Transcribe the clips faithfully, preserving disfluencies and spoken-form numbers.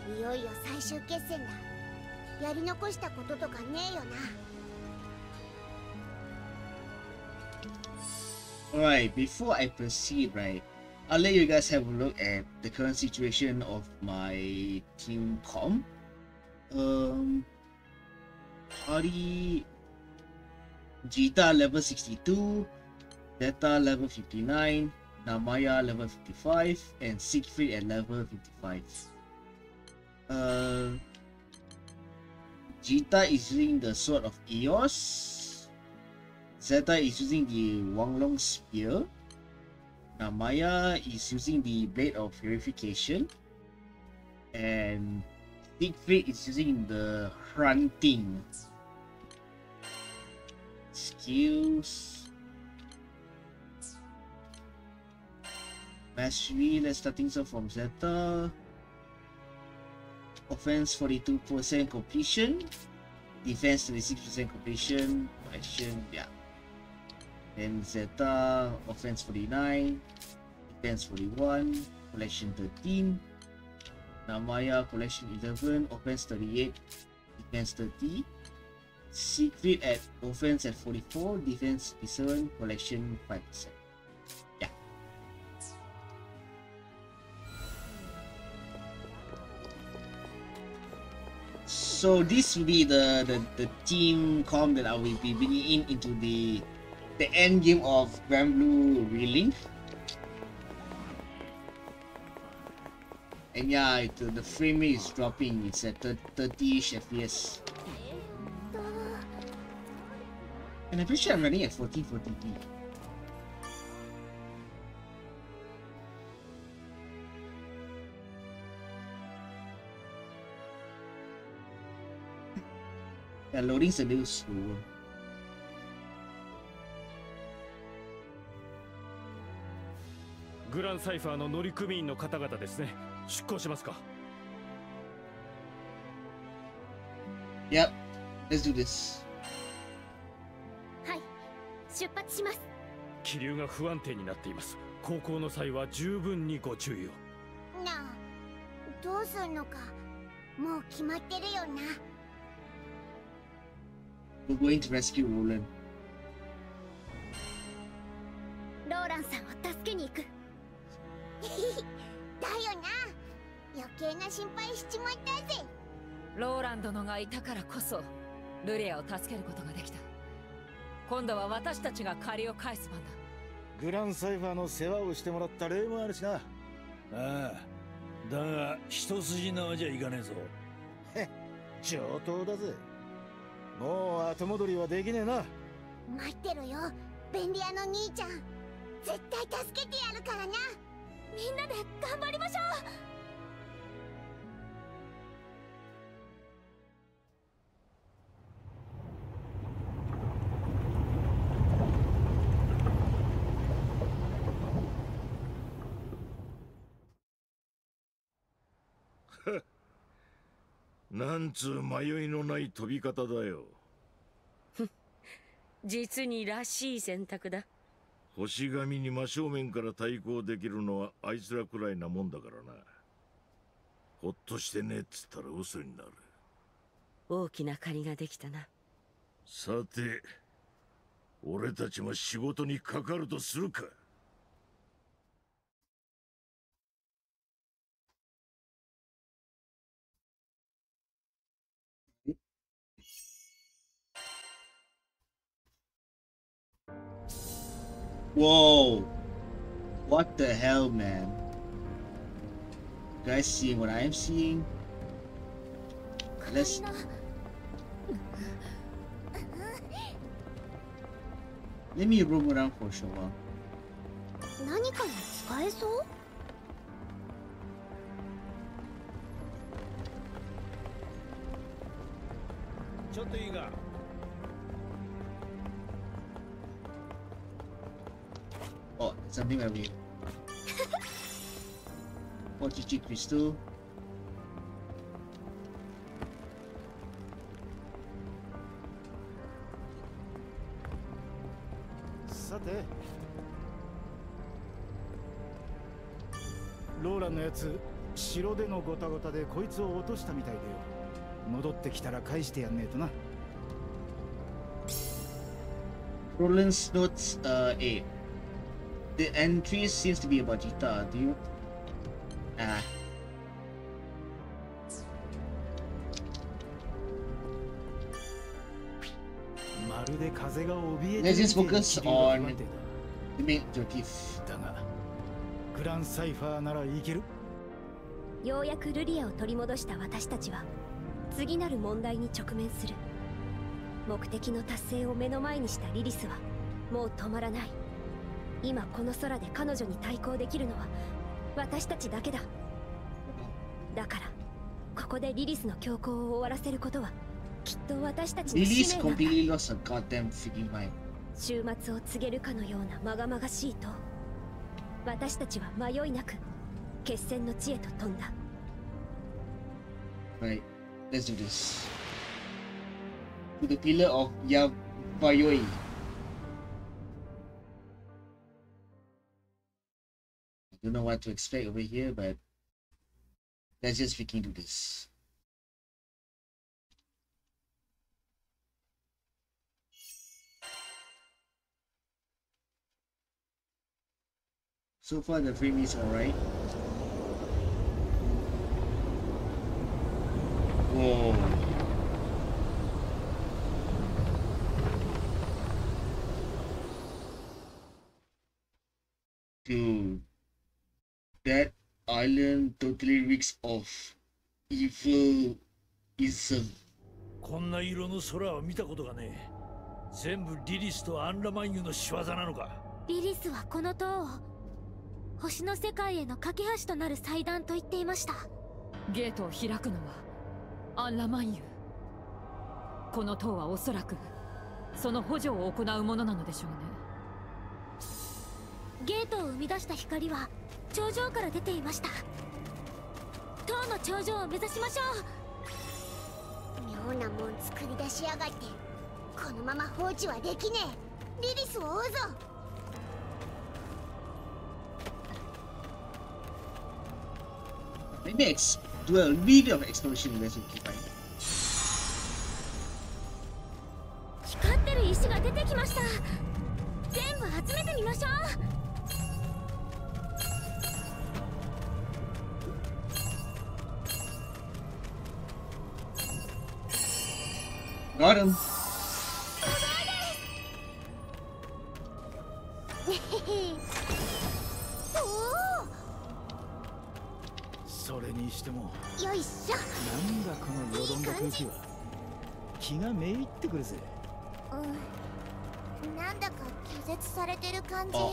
いよいよ最終決戦だ。やり残したこととかねえよな。 Alright, before I proceed, right, I'll let you guys have a look at the current situation of my team com. Um, Ari, Jita level sixty-two, Zeta level fifty-nine, Namaya level fifty-five, and Siegfried at level fifty-five. Uh, Jita is using the Sword of Eos. Zeta is using the Wanglong Spear. Namaya is using the Blade of Purification. And Siegfried is using the Hunting. Skills. Mastery, let's start things off from Zeta. Offense forty-two percent completion. Defense thirty-six percent completion. Action, yeah. Then Zeta, offense forty-nine. Defense forty-one. Collection thirteen. Namaya, collection eleven. Offense thirty-eight. Defense thirty. Siegfried at offense at forty-four. Defense fifty-seven. Collection five percent. Yeah. So this will be the, the, the team com that I will be bringing in into the the end game of Granblue Relink. And yeah, it, the frame rate is dropping. It's at thirty-ish F P S. And I'm pretty sure I'm running at fourteen forty p. Yeah, loading's a little slower. Grand Cypher の乗組員の方々ですね。出港しますか。 Yep, let's do this. はい、出発します。 気流が不安定になっています。航行の際は十分にご注意を。 なあ、どうすんのか、もう決まってるよな。 We're going to rescue Roland. ローランさんを助けに行く。だよな。余計な心配しちまったぜ。 ローラン殿がいたからこそルレアを助けることができた。今度は私たちが借りを返す番だ。 グランサイファーの世話をしてもらった例もあるしな。ああ、だが一筋縄じゃいかねえぞ。へ、上等だぜ。もう後戻りはできねえな。 待ってろよ、便利屋の兄ちゃん。絶対助けてやるからな。みんなで頑張りましょう。なんつう迷いのない飛び方だよ。 実にらしい選択だ。 星神に真正面から対抗できるのはあいつらくらいなもんだからな。ほっとしてねえっつったら嘘になる。 大きな借りができたな。 さて、俺たちも仕事にかかるとするか。 Whoa! What the hell, man? You guys seeing what I'm seeing? Let's. Let me roam around for a short while. 何かに使えそう？ ちょっといいか。 Oh, something over here. Oh, Chichi Crystal. さて、ローランのやつ城でのゴタゴタでこいつを落としたみたいでよ。戻ってきたら返してやんねえとな。 Roland's notes uh, A. The entry seems to be about Jita. Do you? Ah. Let's just focus on the main objective. だがグランサイファーならいける。 ようやくルリアを取り戻した私たちは次なる問題に直面する。目的の達成を目の前にしたリリスはもう止まらない。今この空で彼女に対抗できるのは私たちだけだ。だからここでリリスの強行を終わらせることはきっと私たちの使命なんだ。 completely lost a goddamn freaking mind. 終末を告げるかのようなまがまがしいと私たちは迷いなく決戦の地へと飛んだ。 Right, let's do this. To the pillar of Yavayoi. I don't know what to expect over here, but let's just freaking do this. So far the frame is alright. Whoa. Dude, that island totally reeks of evilism. こんな色の空を見たことがねえ。全部リリスとアンラマンユの仕業なのか。 リリスはこの塔を星の世界への架け橋となる祭壇と言っていました。 ゲートを開くのはアンラマンユ。この塔はおそらくその補助を行うものなのでしょうね。 ゲートを生み出した光は頂上から出ていました。塔の頂上を目指しましょう。妙なもん作り出しやがって。このまま放置はできねえ。リリスを追うぞ。 Maybe ex do a little bit of exploration in this okay, fine. 光ってる石が出てきました。全部集めてみましょう。 Got him. それにしてもよいしょ。 なんだこのよどんだ空気は。気がめいってくるぜ。 うん、なんだか拒絶されてる感じ。そ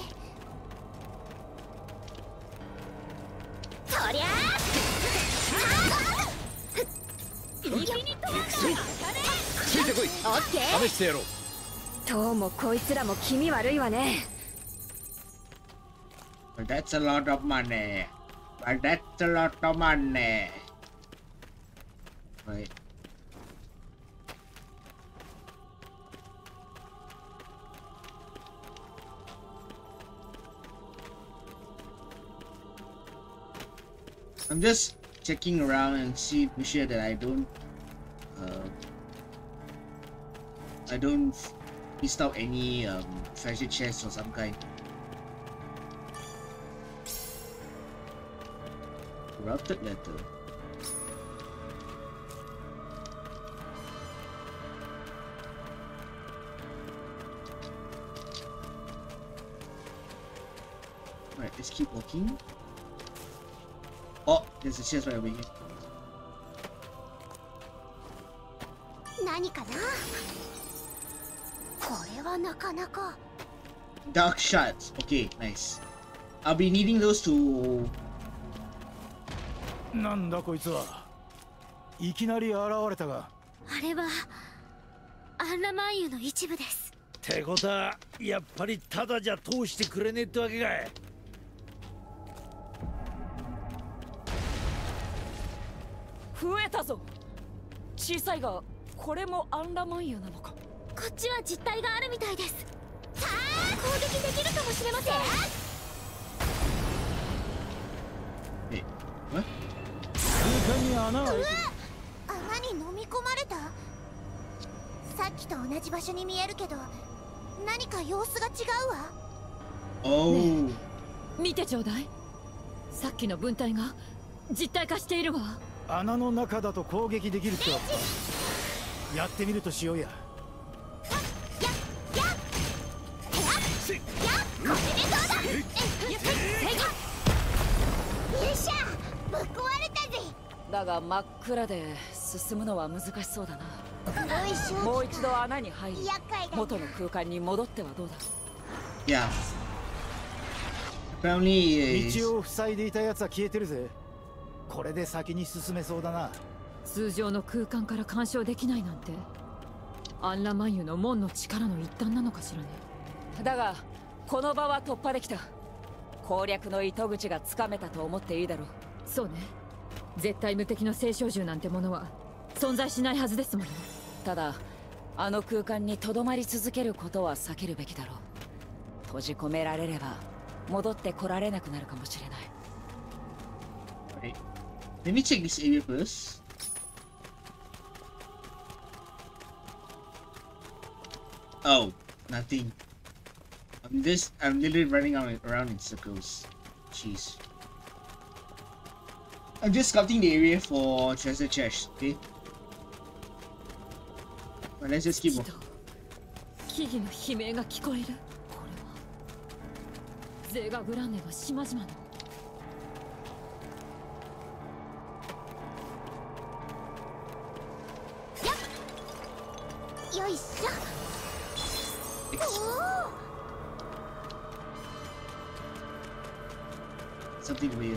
りゃあ右に飛ばす。 ついてこい。 オッケー。 試してやろう。 どうもこいつらも気味悪いわね。 But that's a lot of money. But that's a lot of money. Right. I'm just checking around and see to sure that I don't uh, I don't miss out any um, treasure chests or some kind. Corrupted letter. Alright, let's keep walking. Oh, there's a chest right over here. 何かな。これはなかなか。 Dark shards. Okay, nice. I'll be needing those to. なんだこいつは。いきなり現れたが。 あれはアンラマンユの一部です。 ってことはやっぱりただじゃ通してくれねえってわけかい。 増えたぞ。小さいがこれもアンラマンユなのか。 こっちは実体があるみたいです。さあ攻撃できるかもしれません。 Wait, what? に穴が開いてる。 穴に飲み込まれた。さっきと同じ場所に見えるけど、何か様子が違うわ。 Oh. 見てちょうだい。さっきの分隊が実体化しているわ。 穴の中だと攻撃できるってわけ。やってみるとしようや。 だが真っ暗で進むのは難しそうだな。 黒い正気か。 もう一度穴に入り厄介だな。 元の空間に戻ってはどうだ。 Yeah. Apparently, uh, 道を塞いでいたやつは消えてるぜ。これで先に進めそうだな。 通常の空間から干渉できないなんて、アンラマンユの門の力の一端なのかしらね。 だがこの場は突破できた。攻略の糸口がつかめたと思っていいだろう。 そうね。絶対無敵の聖少獣なんてものは存在しないはずですもの。 ただあの空間に留まり続けることは避けるべきだろう。閉じ込められれば戻ってこられなくなるかもしれない。 okay. Let me check this area first. Oh, nothing. I'm just, I'm literally running around, around in circles. Jeez. I'm just scouting the area for treasure chests, okay? But let's just keep on. 木々の悲鳴が聞こえる。これはゼガグランネの島々の。 よいしょ。 Something weird.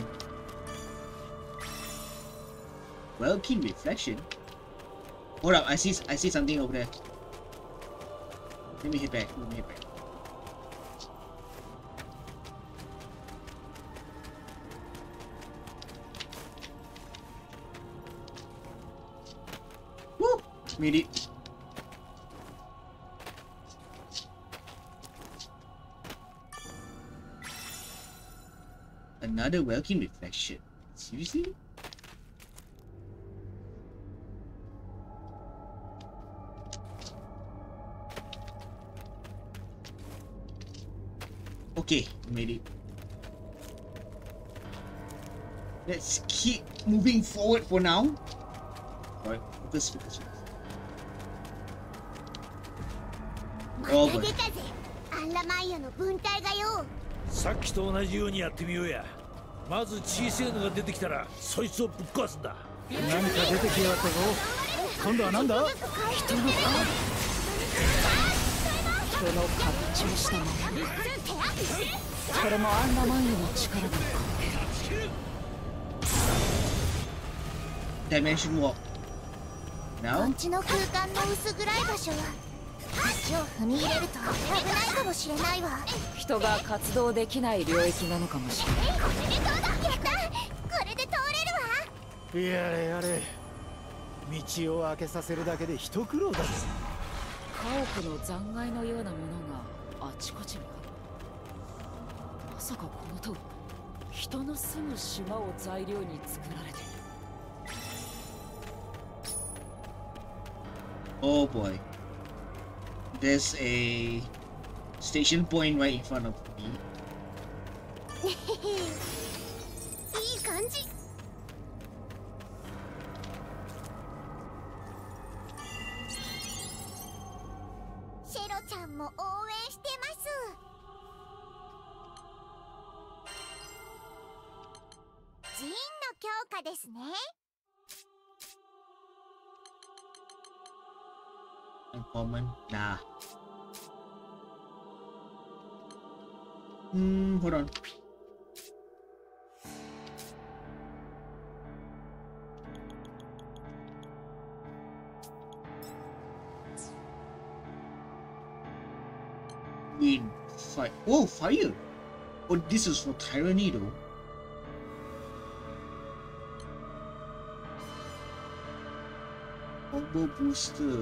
Welkin reflection. Hold up, I see, I see something over there. Let me hit back. Let me hit back. Woo! Made it. Another Welkin reflection. Seriously? Okay, made it. Let's keep moving forward for now. Alright, focus, focus, focus. Oh また boy. 出たぜ。アンラマイヤの分隊がよ。 さっきと同じようにやってみようや。まず小さいのが出てきたらそいつをぶっ壊すんだ。 何か出てきやがったぞ。今度はなんだ。 人の顔。人の発注したもの。これもアンラマンユの力だろうか。 Dimension walk. こ Now? んちの空間の薄暗い場所は足を踏み入れると危ないかもしれないわ。 人が活動できない領域なのかもしれない。 これでどうだ。やった。これで通れるわ。 やれやれ。道を開けさせるだけで一苦労だぜ。 家屋の残骸のようなものがあちこちにある。まさかこの塔、人の住む島を材料に作られている。 Oh boy. There's a station point right in front of me. いい感じ。シェロちゃんも応援してます。ジンの強化ですね。 Uncommon? Nah. Hmm, hold on. Need fire. Oh, fire! Oh, this is for Tyranny though. Combo booster.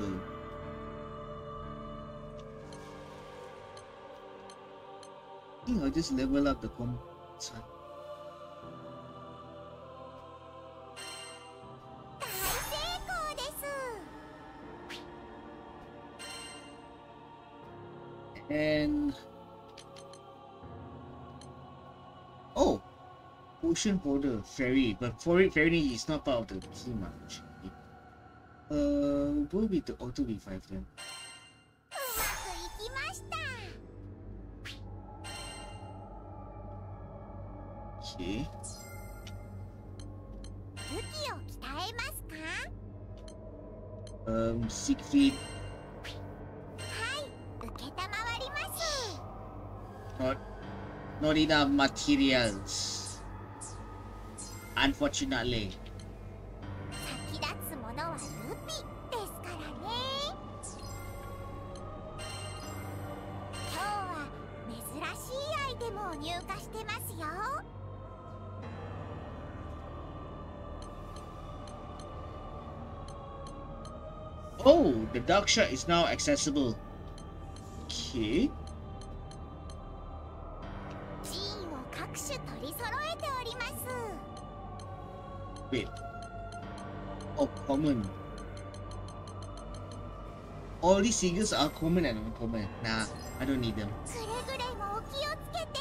I think I'll just level up the combo. And oh, potion holder fairy, but for it fairy is not part of the team actually. Uh, will be the auto revive then. うまくいきました。 Okay. 武器を鍛えますか？ Um, Siegfried. はい、受けたまわります。 Not, not enough materials. Unfortunately. 先立つものはルピですからね。今日は珍しいアイテムを入荷してますよ。 Oh, the dark shard is now accessible. Okay. ジーンを各種取り揃えております。 Wait. Oh, common. All these figures are common and uncommon. Nah, I don't need them. くれぐれもお気をつけて。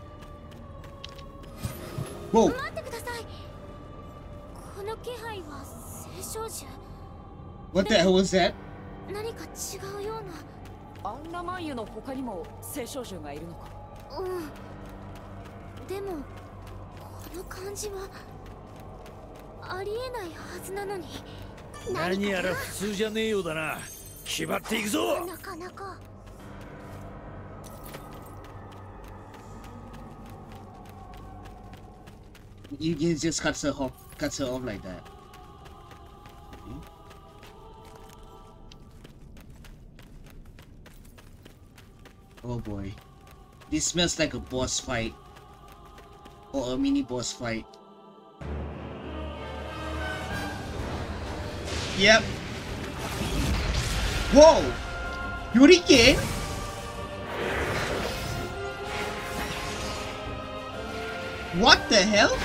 Whoa! 待ってください。この気配は聖少女。 What the hell was that? 何か違うような。 アンラマンユの他にも聖少女がいるのか。 うん。でもこの感じはありえないはずなのに。 何やら普通じゃねえようだな。気張っていくぞ。 なかなか。 You can just cut her off, cut her off like that. Oh boy. This smells like a boss fight. Or a mini boss fight. Yep. Whoa! Hurricane? What the hell?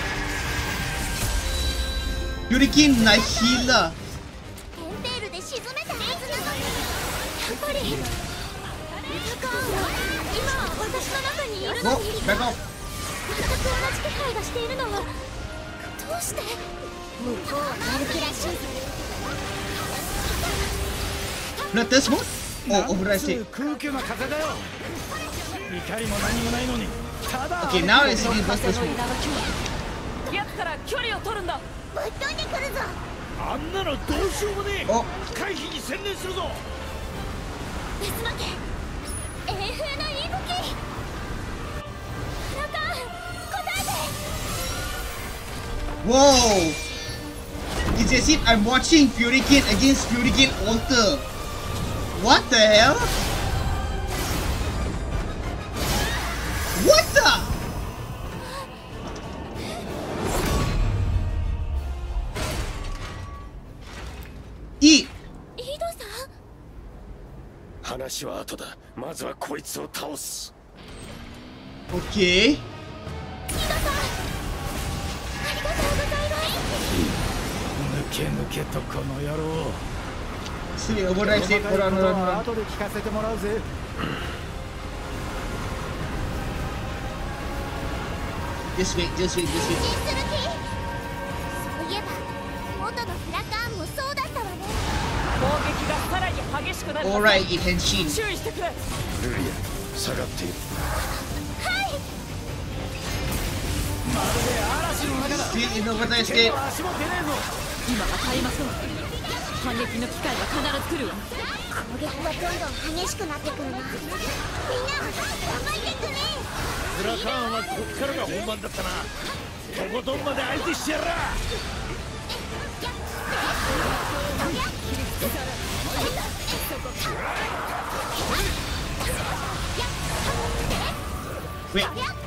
Hurricane Nahila. テンペールで沈めたはずなのに。やっぱり。ルカーンは今は私の中にいるの Whoa, に。 back off. 全く同じ気配がしているのはどうして？向こうはマルキらしい。 Blood test mode? Oh, override state. 空虚な風だよ。怒りも何もないのに。ただ Okay, now let's see blood test mode. 奴から距離を取るんだ。 ぶっ飛んでくるぞ。 あんなのどうしようもねえ。 Oh, 回避に専念するぞ。 デスマケ永遠の息吹。ルカーン答えて。 whoa! It's as if I'm watching Furicane against Furicane Alter. What the hell? What the? Eat! イードさん。 話は後だ。まずはこいつを倒す。 Okay. イードさん。ありがとうございます。 抜け抜けとこの野郎。 Still override state. Hold on, hold on, hold on. 後で聞かせてもらうぜ。 Just wait, just wait, just 変身 wait. する気？そういえば元のフラカーンもそうだったわね。 攻撃がさらに激しくなる。 Alright, it Henshin. 注意してくれ。 ルリア、下がっている。 はい。 まるで嵐の中だ。 Still in override 手 state. も足も出ねえぞ。 今は耐えましょう。反撃の機会は必ず来るわ。 攻撃がどんどん激しくなってくるな。みんな頑張ってくれ。 フラカーンはこっからが本番だったな。とことんまで相手してやら。 Wait.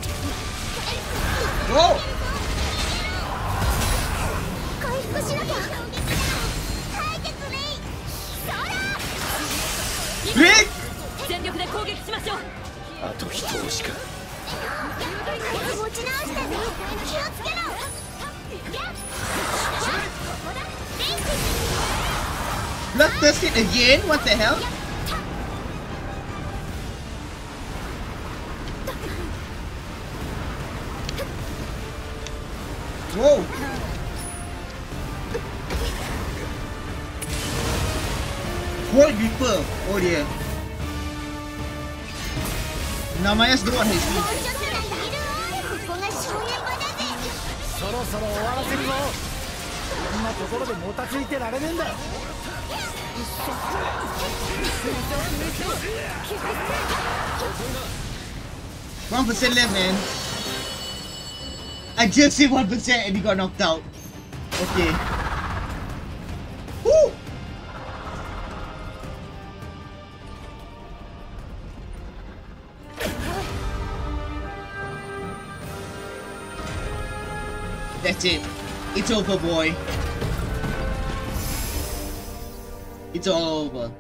Whoa! 回復しなきゃ。耐えてくれ。そら。 Rick! 全力で攻撃しましょう。 あと一押しか。 持ち直してね。気をつけろ。 Blood tested again? What the hell? Whoa! Void Reaper! Oh dear. Namaya's the one who's me. ここが正念場だぜ。 そろそろ終わらせるぞ。こんなところでもたついてられねえんだ。 one percent left, man. I just hit one percent and he got knocked out. Okay. Woo! That's it. It's over, boy. It's all over.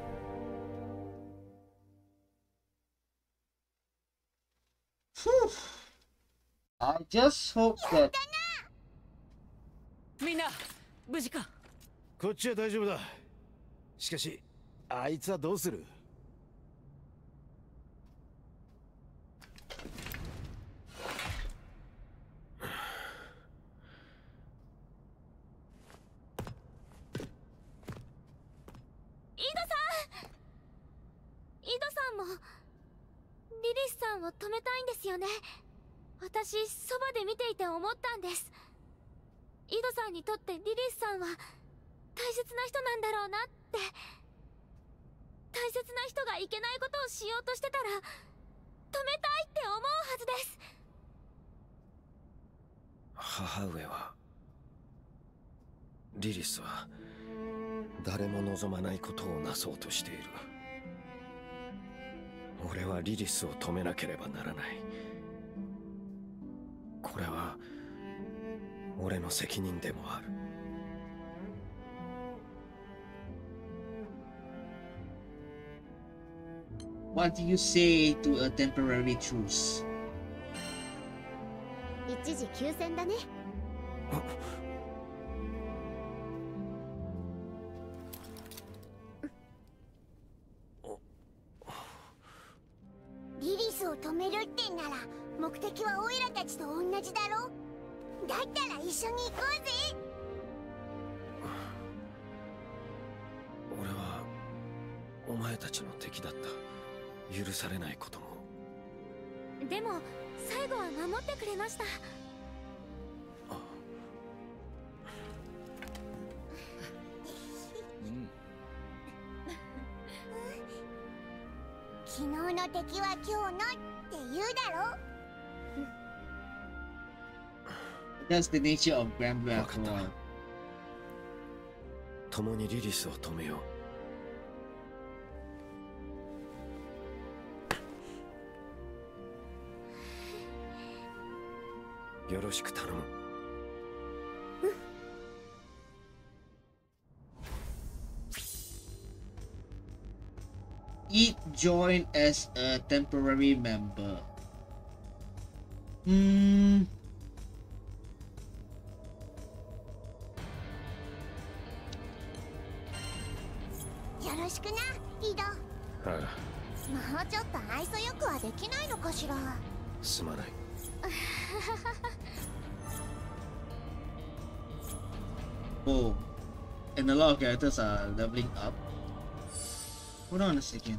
Whew. I just hope that みんな無事か。 こっちは大丈夫だ。しかしあいつはどうする？ 井戸さん、井戸さんもリリスさんを止めたいんですよね。私そばで見ていて思ったんです。井戸さんにとってリリスさんは大切な人なんだろうなって。大切な人がいけないことをしようとしてたら止めたいって思うはずです。 母上は、リリスは誰も望まないことをなそうとしている。俺はリリスを止めなければならない。これは俺の責任でもある。 What do you say to a temporary truce? 一時休戦だね。リリスを止めるってんなら目的はオイラたちと同じだろ。だったら一緒に行こうぜ。 俺はお前たちの敵だった。許されないことも。 でも最後は守ってくれました。昨日の敵は今日のって言うだろ。 That's the nature of Granblue after all. 共にリリスを止めよう。よろしく頼む。 Eat join as a temporary member. Hmm. よろしくな、井戸。 ああ、 もうちょっと愛想よくはできないのかしら。 すまない。 Oh, and a lot of characters are leveling up. Hold on a second.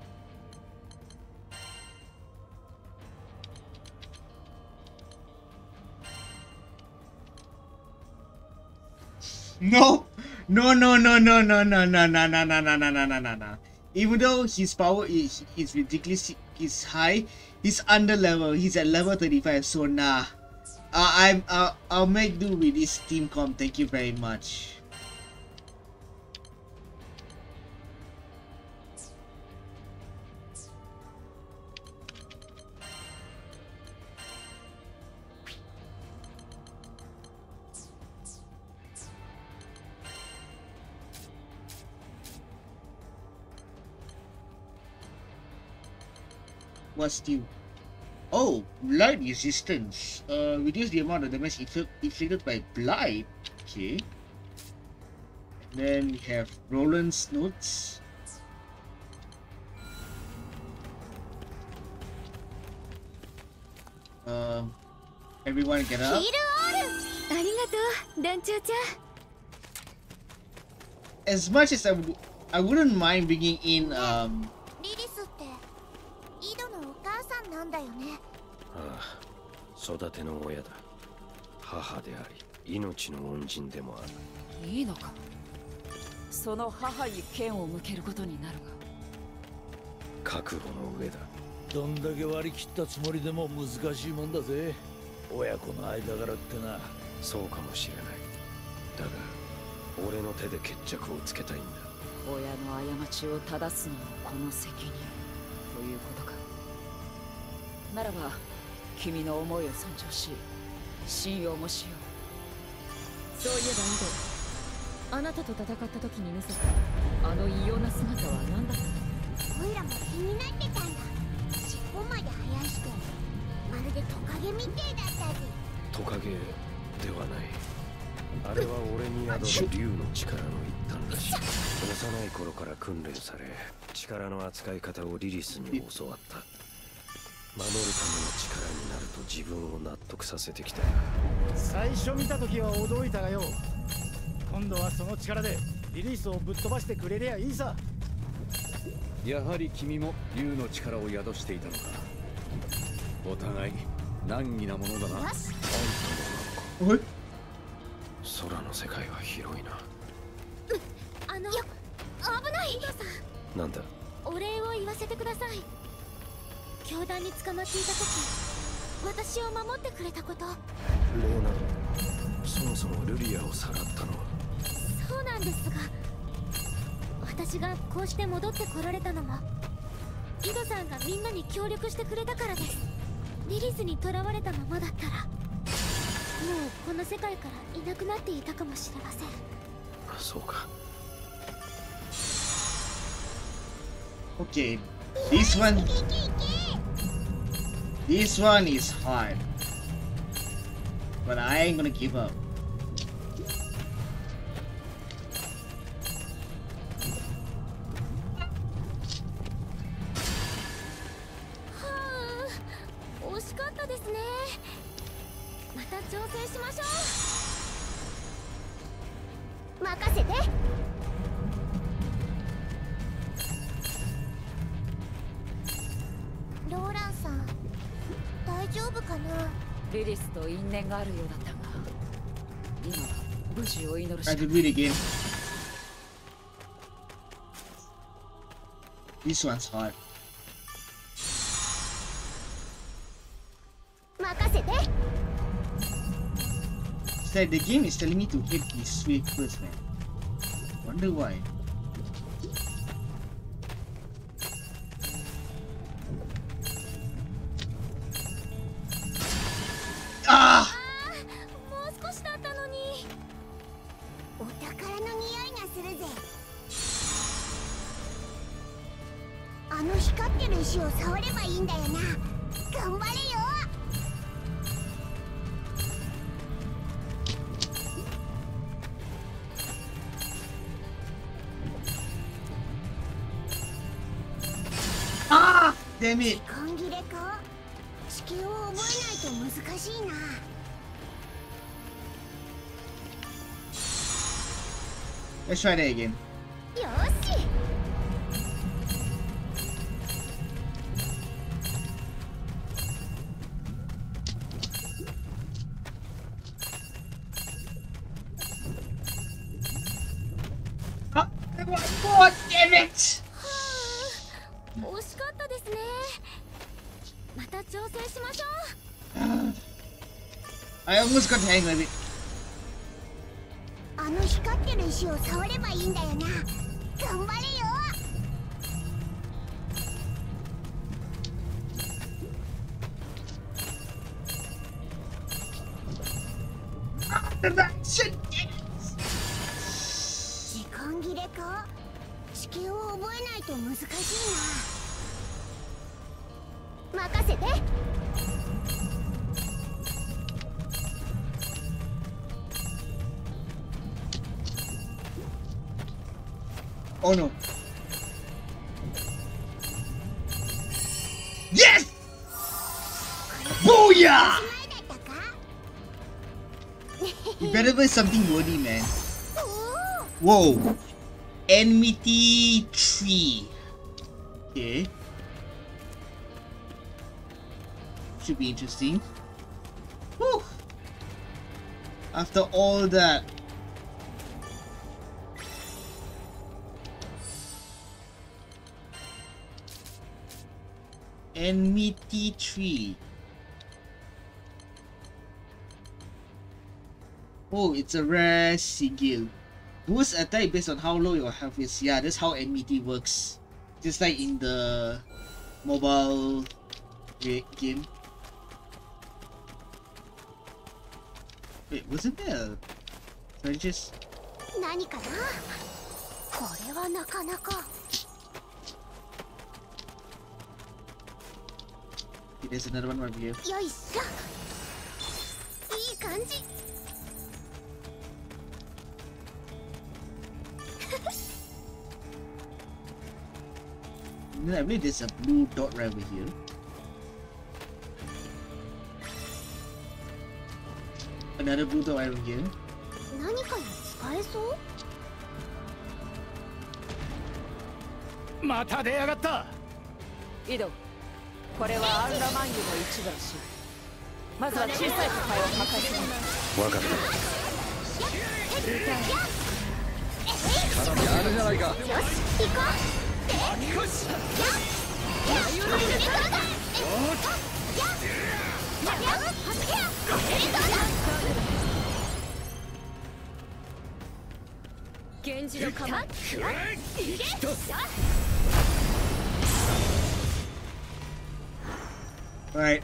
No, no, no, no, no, no, no, no, no, no, no, no, no, no, no, no, no. Even though his power is is ridiculously is high, he's under level. He's at level thirty-five. So nah, uh, I'm uh, I'll make do with this team comp. Thank you very much. What's new? Oh, blight resistance. Uh, reduce the amount of damage infl inflicted by blight. Okay. And then we have Roland's notes. Uh, everyone get up. ありがとう団長ちゃん。 As much as I would, I wouldn't mind bringing in um リリスって井戸のお母さんなんだよね。 ああ、育ての親だ。母であり命の恩人でもある。 いいのか。その母に剣を向けることになるが、 覚悟の上だ。 どんだけ割り切ったつもりでも難しいもんだぜ、親子の間柄ってな。 そうかもしれない。だが俺の手で決着をつけたいんだ。 親の過ちを正すのもこの責任ということか。ならば君の思いを尊重し信用もしよう。そういえば井戸、あなたと戦った時に見せたあの異様な姿は何だったの？ おいらも気になってたんだ。尻尾まで生やしてまるでトカゲみてえだったぜ。 トカゲではない。あれは俺に宿る竜の力の一端だし、幼い頃から訓練され力の扱い方をリリスに教わった。守るための力になると自分を納得させてきた。 最初見た時は驚いたがよ、今度はその力でリリースをぶっ飛ばしてくれりゃいいさ。 やはり君も竜の力を宿していたのか。お互い難儀なものだな。 よし。 what? 空の世界は広いな。 あの、危ない井戸さん。 なんだ。 お礼を言わせてください。教団に捕まっていた時、私を守ってくれたこと。 レーナ、そもそもルリアをさらったのは。 そうなんですが、私がこうして戻ってこられたのも井戸さんがみんなに協力してくれたからです。リリスに囚われたままだったらもうこの世界からいなくなっていたかもしれません。 あ、そうか。 Okay, this one this one is hard, but I ain't gonna give up. はあ、惜しかったですね。また挑戦しましょう。任せて。ローランさん、大丈夫かな。 リリスと因縁があるようだったが、今は無事を祈るし I か have to do it again. This one's hard. 任せて。 It's like the game is telling me to hit this switch first, man. Wonder why. Ah! もう少しだったのに。お宝の匂いがするぜ。あの光ってる石を触ればいいんだよな。頑張れよ。 Ah! Damn it! 時間切れか。地形を覚えないと難しいな。 Let's try that again. よし。 Ah! I want more! Damn it! はあ、惜しかったですね。また挑戦しましょう。 I almost got the hang of it. あの光ってる石を触ればいいんだよな。頑張れよ。 Direction! 時間切れか。地形を覚えないと難しいな。任せて。 Oh no. Yes! Booyah! 前だったか。 better be something worthy, man. Whoa. Enmity tree. Okay. Should be interesting. Whew. After all that. Enmity tree. Oh, it's a rare sigil. Boost attack based on how low your health is. Yeah, that's how enmity works. Just like in the mobile game. Wait, wasn't there a French's? Okay, there's another one right here. I believe there's a blue dot right over here. Another blue dot right over here. Mata de yagatta. Ido, これはアンラマンユの一部らしい。まずは小さい都会を破壊する。 わかった。 力やるじゃないか。 よし、行こう。源氏の構え。 Alright.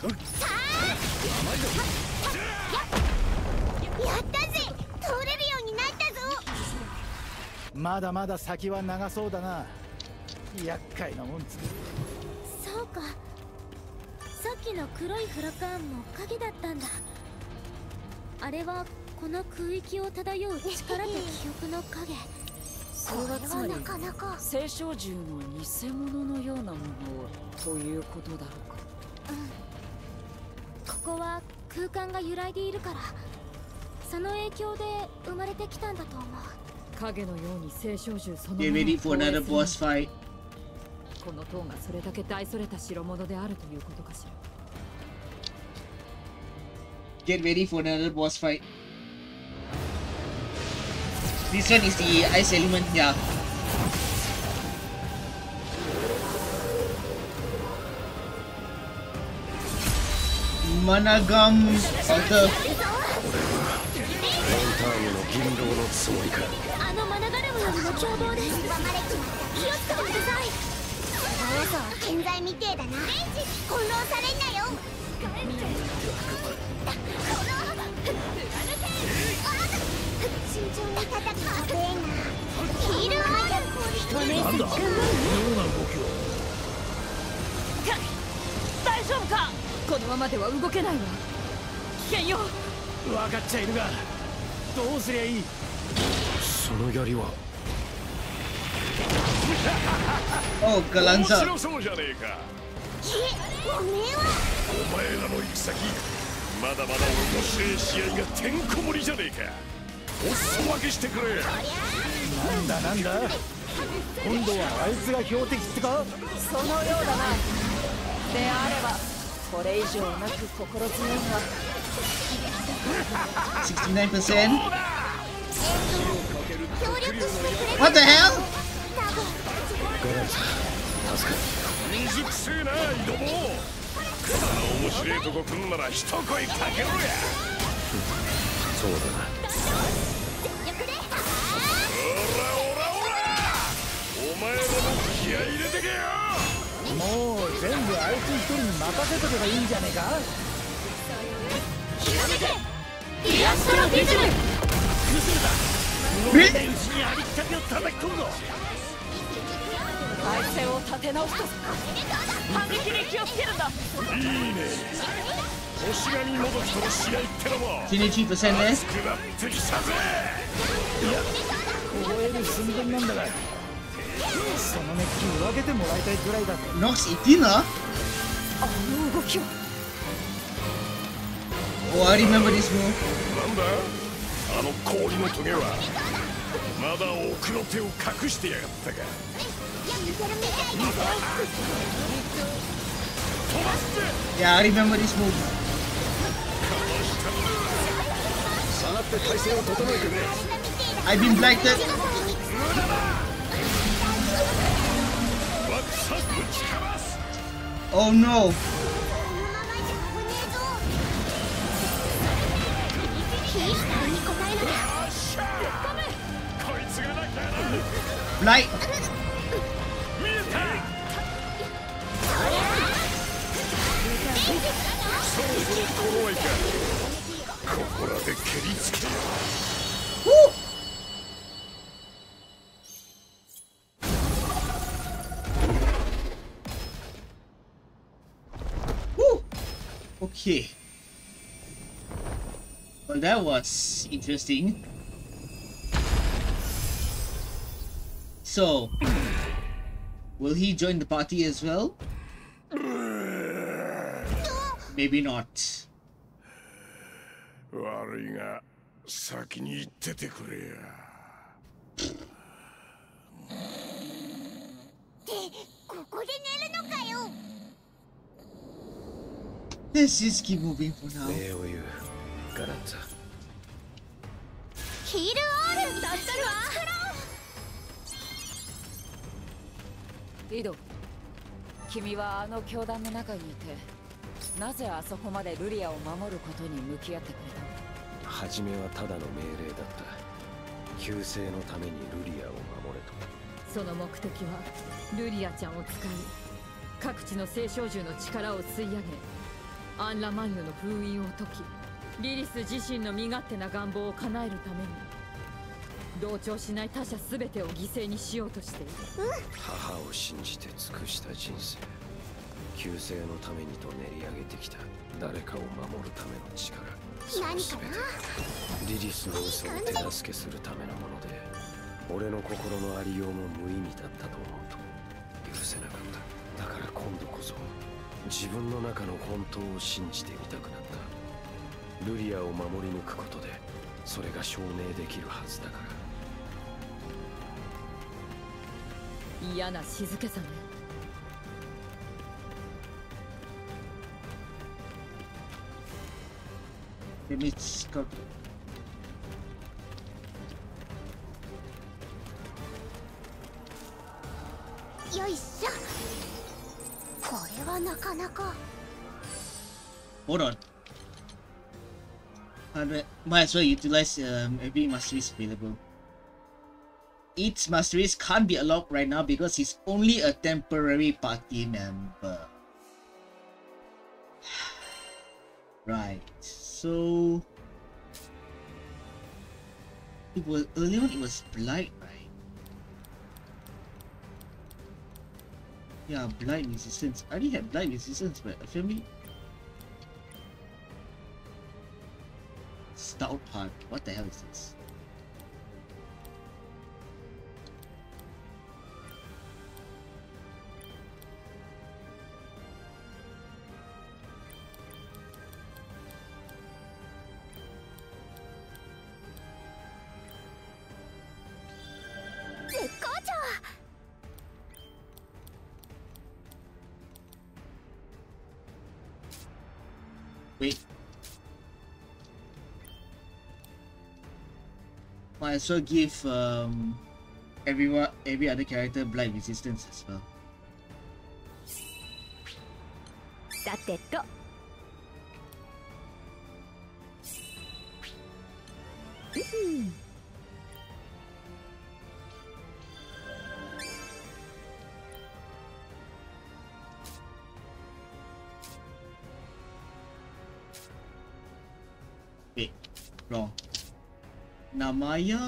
やったぜ。通れるようになったぞ。 まだまだ先は長そうだな。厄介なもんつく。 そうか。さっきの黒いフラカーンも影だったんだ。あれはこの空域を漂う力と記憶の影。 それはつまり青少獣の偽物のようなものということだろうか。 うん。ここは空間が揺らいでいるから、その影響で生まれてきたんだと思う。 影のように青少獣そのものを Get ready for another boss fight. この塔がそれだけ大それた代物であるということかしら。 Get ready for another boss fight. This one is the ice element, yeah. Managam altar. あのマナガルムよりも凶暴です。気をつけてください。そうそう、健在みてえだな。翻弄されんなよ。慎重に叩くとえな。ヒールアイアン。 なんだ？妙な動きを。 大丈夫か？このままでは動けないわ。危険よ。 分かっちゃいるが、どうすりゃいい？ その槍は。 Oh, Galanza. 面白そうじゃねえか。 おめえは。 お前らの行き先、まだまだ面白い試合がてんこ盛りじゃねえか。お裾分けしてくれ。 なんだなんだ。今度はあいつが標的ってか？ そのようだな。であればこれ以上なく心強いが sixty-nine percent. What the hell? 水くせえな、井戸も。こんな面白いとこ来んなら一声かけろや。 そうだな。 おらおらおら、お前らも気合い入れてけよ。 もう全部あいつ一人に任せとけばいいんじゃねえか？ ひらめけ！リアストロビズム！ え？うちにありったけを叩き込むぞ！ 体勢を立て直すと反撃に気をつけるんだ。 いいね。星神もどきとの試合ってのも twenty-three percent ね。 熱くなってきたぜ。 いや、凍える寸前なんだが、その熱気分けてもらいたいくらいだぜ。 Nox eighteen な？ あの動きは。 Oh, I remember this move. なんだ？ あの氷のトゲはまだ奥の手を隠してやがったか。飛ばすぜ。 Yeah, I remember this move. 下がって体勢を整えてくれ。 I've been blighted. 無駄だ。バックサップ打ちかわす。 Oh no. ライ。そろそろ頃合いか。ここらで蹴りつけよ。 Okay. Well, that was interesting. So, will he join the party as well? Maybe not. 悪いが先に行っててくれや。 ってここで寝るのかよ。 Let's just keep moving for now. 礼を言う、ガランザ。 ヒールオール助かるわ。 イド、君はあの教団の中にいて、なぜあそこまでルリアを守ることに向き合ってくれたの？ 初めはただの命令だった。救世のためにルリアを守れと。 その目的はルリアちゃんを使い、各地の聖少獣の力を吸い上げ、アンラマンユの封印を解き、リリス自身の身勝手な願望を叶えるために同調しない他者全てを犠牲にしようとしている。 母を信じて尽くした人生、救世のためにと練り上げてきた誰かを守るための力、その全てリリスの嘘を手助けするためのもので、俺の心のありようも無意味だったと思うと許せなかった。だから今度こそ自分の中の本当を信じてみたくなった。ルリアを守り抜くことでそれが証明できるはずだから。 嫌な静けさね。 Let me scout. よいしょ。これはなかなか。 Hold on. Uh, might as well utilize um, every masteries available. Each masteries can't be unlocked right now because he's only a temporary party member. Right. So it was earlier on. It was blight, right? Yeah, blight resistance. I already had blight resistance, but a family. Stout heart. What the hell is this? Wait. Might as well give um everyone every other character blight resistance as well. さてと。うん Wait, wrong. Namaya?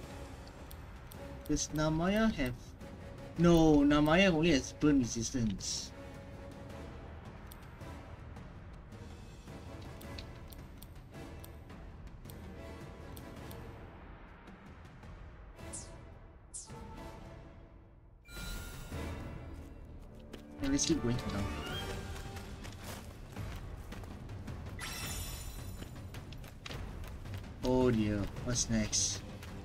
Does Namaya have... No, Namaya only has burn resistance. Yeah, let's keep going for now. Oh dear, what's next?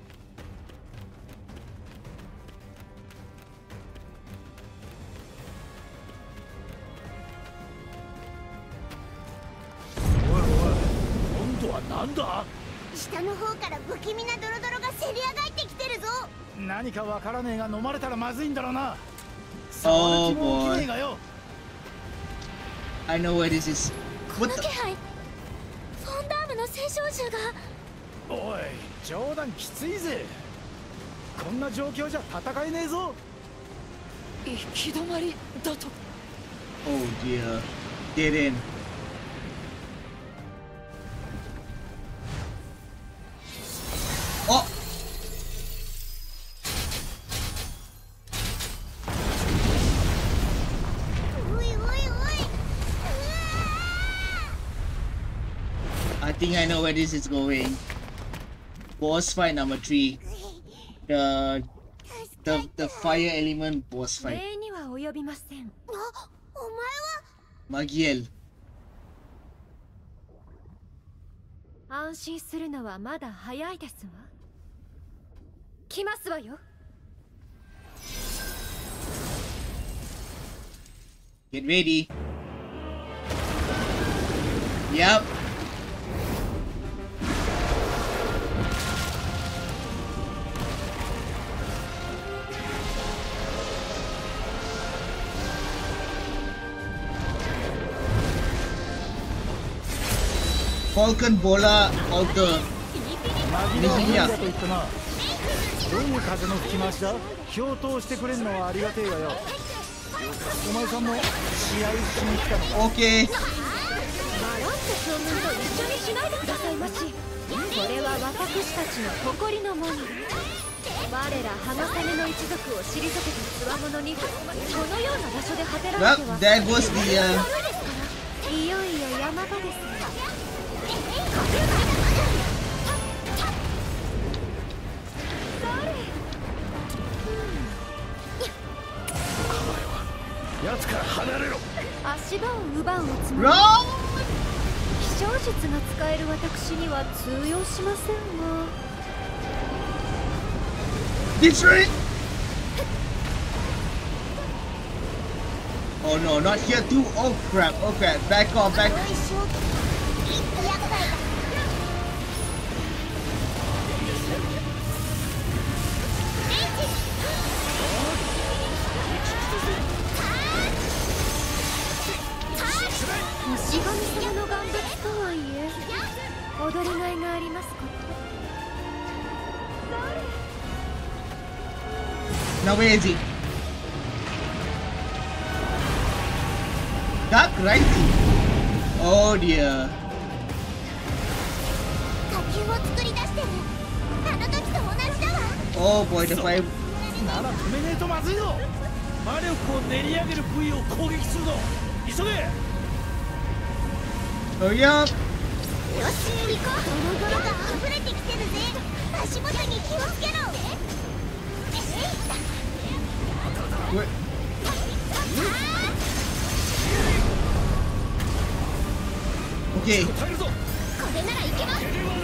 おいおい、今度はなんだ？ 下の方から不気味なドロドロがせり上がってきてるぞ。 何かわからねえが飲まれたらまずいんだろうな。 Oh 触る気も起きね boy. えがよ。 I know where this is. この What 気 the? 配、フォンダームの聖少獣が。 おい、冗談きついぜ。こんな状況じゃ戦えねえぞ。 行き止まりだと。 Oh dear. Dead end. Oh! I think I know where this is going. Boss fight number three. The the the fire element boss fight. 礼には及びません。 あ、お前は Magiel. 安心するのはまだ早いですわ。来ますわよ。 Get ready. Yep. Falcon Bola Alter. 紛れは無理だと言ったな。どういう風の吹き回しだ？気を通してくれんのはありがてえがよ。お前さんも試合しに来たのか？ Okay. マロンテ将軍と一緒にしないでくださいまし。これは私たちの誇りのもの。我ら花雨の一族を退けた強者にこのような場所で果てられて Well, は that was the uh, いよいよ山場です。 奴から離れろ。 足場を奪うおつもり。 Run! 気象術が使える私には通用しませんが。 Destroy! Oh no, not here too. Oh crap, oh crap. Back off, back. 星神様の願物とはいえ踊りがいがありますこと。 Now where is he? Dark Rising. Oh dear. 火球を作り出してる。あの時と同じだわ。 Oh boy, the fire. なら止めねえとまずいぞ。魔力を練り上げる部位を攻撃するぞ。急げ。 Hurry up. よし、行こう。ドロドロが溢れてきてるぜ。足元に気をつけろ。 Wait. Okay. これならいけます。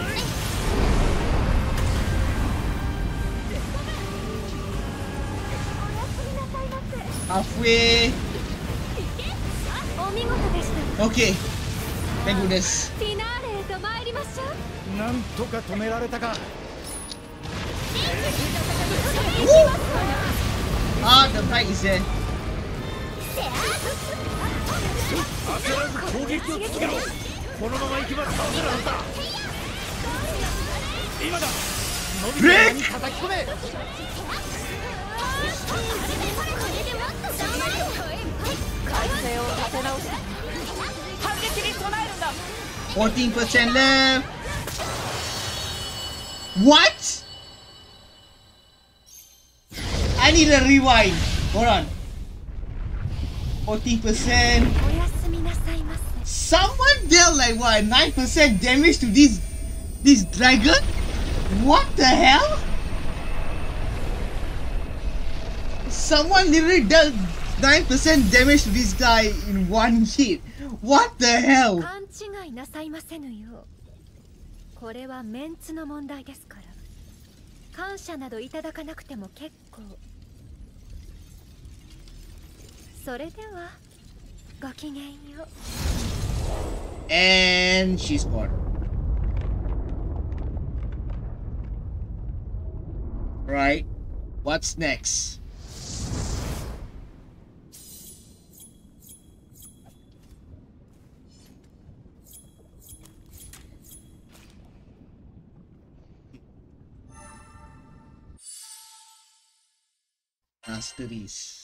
Halfway. お見事でした。 Okay. Thank goodness. フィナーレへと参りましょう。 なんとか止められたか。 Ah, the fight is there. 焦らず攻撃を続けろ。このまま行けば倒せるはずだ。今だ。伸びてるに叩き込め。 体勢を立て直して反撃に備えるんだ。 fourteen percent left. What? I need a rewind. Hold on. fourteen percent. おやすみなさいませ。 Someone dealt like what nine percent damage to this this dragon? What the hell? Someone literally dealt nine percent damage to this guy in one hit. What the hell? 勘違いなさいませぬよう。 これはメンツの問題ですから、感謝などいただかなくても結構。それではごきげんよう。 And she's gone. Right, what's next? Masteries.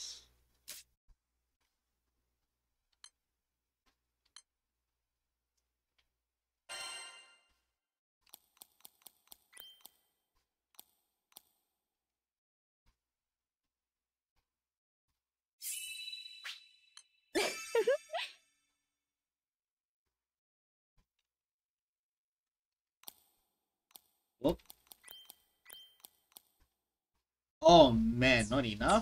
Whoop. Oh man, not enough.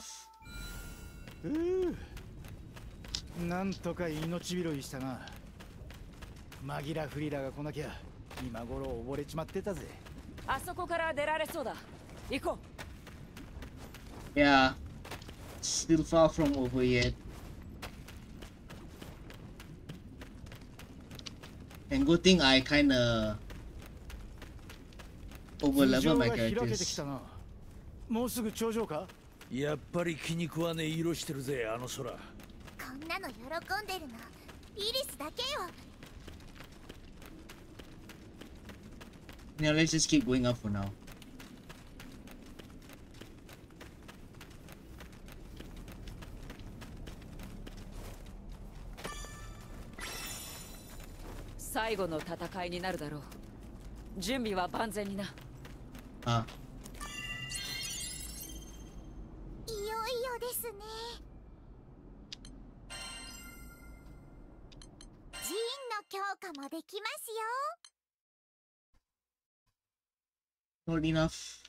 なんとか命拾いしたな。マギラ・フリーラが来なきゃ今頃溺れちまってたぜ。 あそこから出られそうだ。行こう。Yeah, still far from over yet. And good thing I kinda over level my characters. もうすぐ頂上か？ やっぱり気に食わねえ色してるぜ、あの空。 こんなの喜んでるのイリスだけよ。 Now let's just keep going up for now. 最後の戦いになるだろう。準備は万全にな。 あ。 いよいよですね。ジーンの強化もできますよ。 Not enough.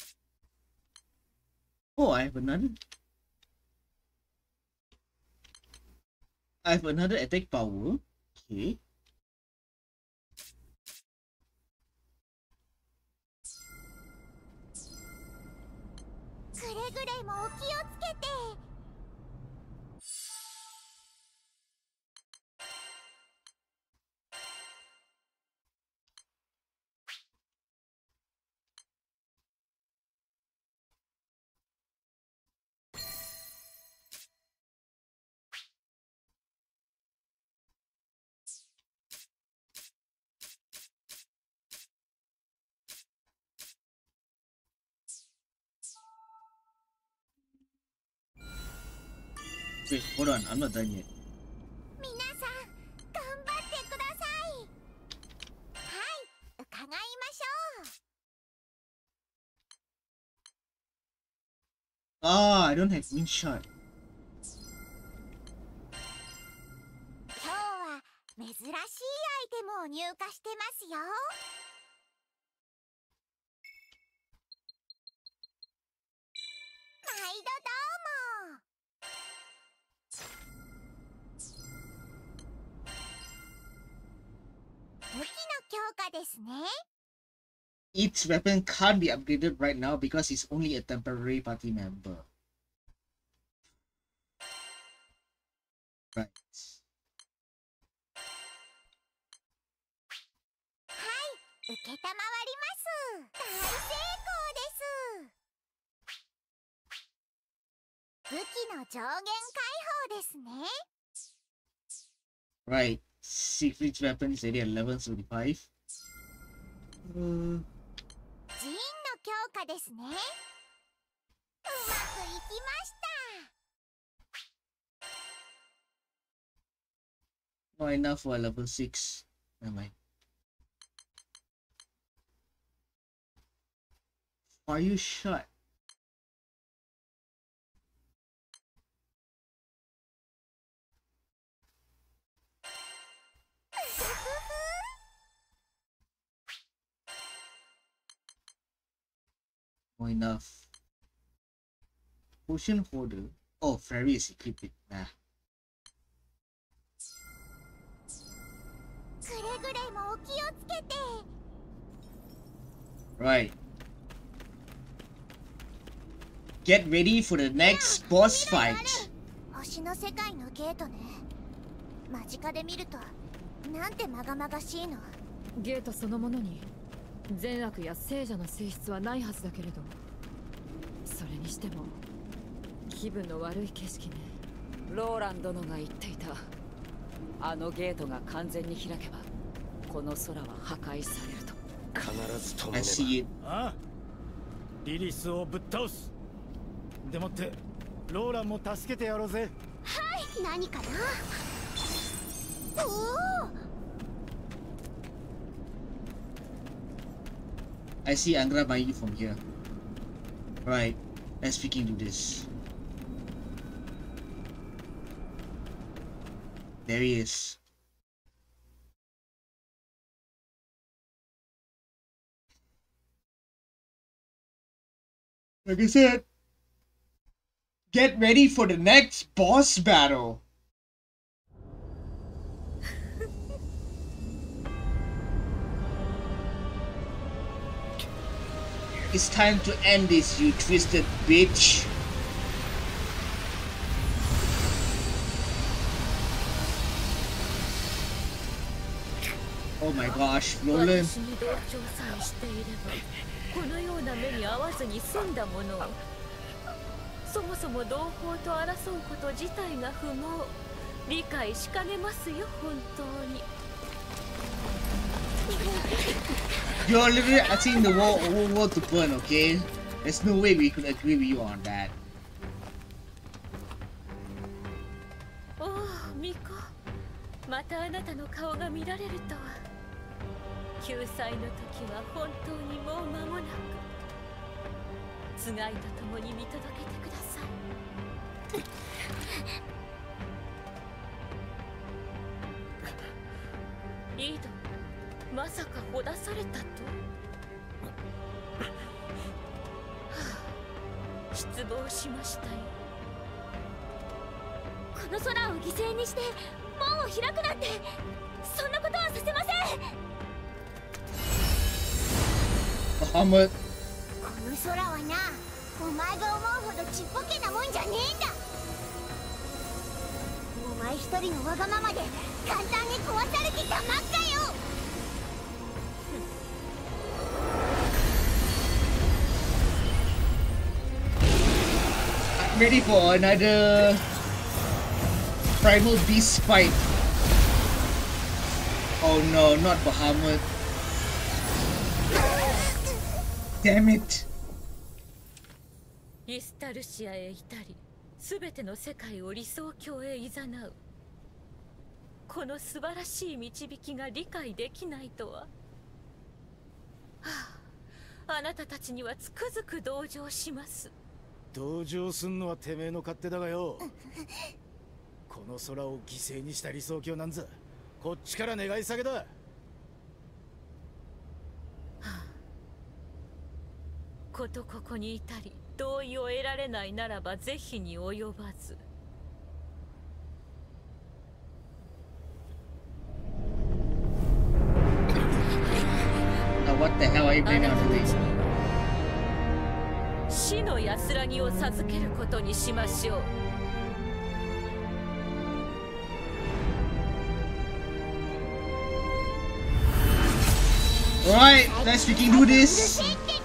Oh, I have another. I have another attack power. Okay. くれぐれもお気をつけて。 Wait, hold on, I'm not done yet. 皆さん、頑張ってください。はい、伺いましょう。 Ah, I don't have wind shot. 今日は珍しいアイテムを入荷してますよ。毎度どうも。 武器の強化ですね。 Each weapon can't be upgraded right now because he's only a temporary party member. Right. はい、受けたまわります。大成功です。武器の上限解放ですね。 Right. Secret weapons area level seventy-five. Uh, ジーンの強化ですね。うまくいきました。 not enough for level six. Never mind. Fire shot. Not enough. Potion holder. Oh, Fairy is equipped. Nah. くれぐれもお気をつけて。 Right. Get ready for the next boss fight. 星の世界のゲートね。間近で見るとなんてまがまがしいの。 ゲートそのものに善悪や聖者の性質はないはずだけれど、それにしても気分の悪い景色ね。 ローラン殿が言っていた、あのゲートが完全に開けばこの空は破壊されると。 必ず止め I see it. ああ、リリスをぶっ倒す。でもってローランも助けてやろうぜ。 はい、何かな。おお。 I see Angra Mayu from here. Right, let's freaking do this. There he is. Like I said, get ready for the next boss battle. It's time to end this, you twisted bitch. Oh my gosh, Roland. 私に同調さえしていればこのような目に遭わずに済んだものを。そもそも同胞と争うこと自体が不毛。理解しかねますよ、本当に。 You're literally asking the whole, whole world to burn, okay? There's no way we could agree with you on that. おお、ミコ。またあなたの顔が見られるとは。救済の時は本当にもう間もなく。つがいと共に見届けてください。リード、まさかほだされたと？はあ、失望しましたよ。 この空を犠牲にして門を開くなんて、そんなことはさせません。 Bahamut. この空はな、お前が思うほどちっぽけなもんじゃねえんだ。お前一人のわがままで簡単に壊されてたまっかよ。 I'm ready for another Primal Beast fight. Oh no, not Bahamut. Damn it. イスタルシアへ至り、すべての世界を理想郷へ誘う。この素晴らしい導きが理解できないとは。はあ、あなたたちにはつくづく同情します。 同情すんのはてめえの勝手だがよ。この空を犠牲にした理想郷なんざこっちから願い下げだ。はあ、ことここに至り同意を得られないならば是非に及ばず。 Now what the hell are you planning on doing? 死の安らぎを授けることにしましょう。 Alright, let's freaking do this.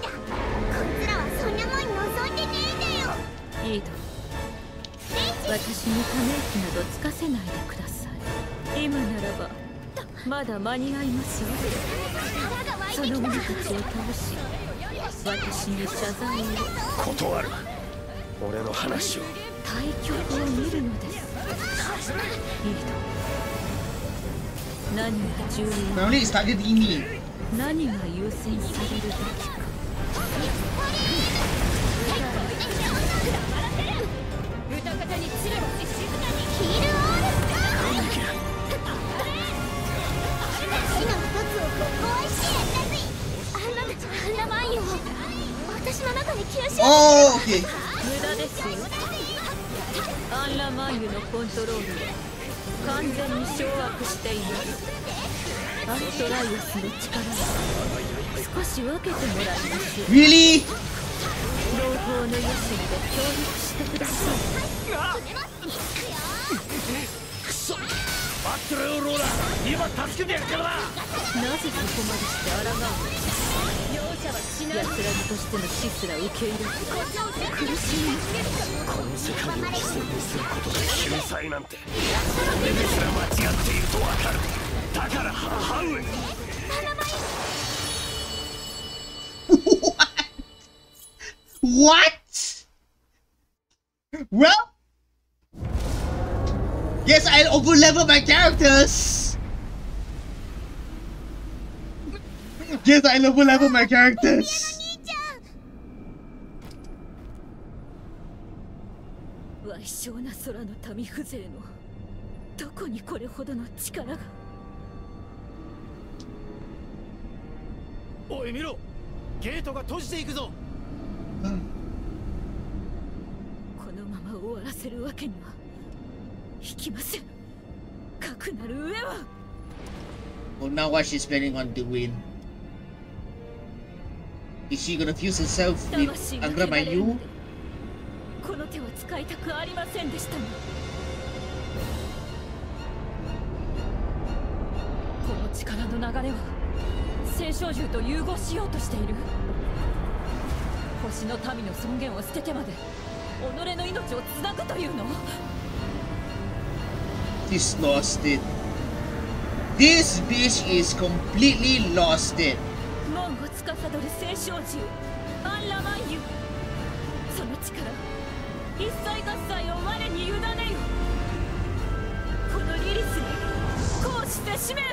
いいと、私にため息などつかせないでください。今ならばまだ間に合いますよ。その者たちを倒し、私に謝罪を。 断る。俺の話を。 対局を見るのです。いいと、何が重要、 Apparently it's targeting me. 何が優先されるべきか。歌方にチルロス静かにヒールオールスカー。死の一つをぶっ壊してやったぜ。あんなあんなマインを私の中に吸収。 Oh, okay. 無駄ですよ。アンラマイユのコントロールを完全に掌握しています。アントライオスの力は少し分けてもらいましょう。 Really? 同胞の野心で協力してください。 くそ、待ってろよローラ、今助けてやるからな。 なぜそこまでして抗うの？容赦はしない。安らぎとしての死すら受け入れず苦しみ。 この世界を犠牲にすることで救済なんて俺ですら間違っているとわかる。だから母上。 What? Well, yes, I'll overlevel my characters. Yes, I'll overlevel my characters. 矮小な空の民風情のどこにこれほどの力が。 おい見ろ、ゲートが閉じていくぞ。 このまま終わらせるわけにはいきません。かくなる上は。 Oh, now what she's planning on doing? Is she gonna fuse herself with Angramayu? この手は使いたくありませんでしたが、この力の流れは聖少獣と融合しようとしている。 星の民の尊厳を捨ててまで己の命をつなぐというの？ She's lost it. This bitch is completely lost it. 門を司る聖少獣アンラマンユ、その力一切合切を我に委ねよ。このリリスに行使せしめん。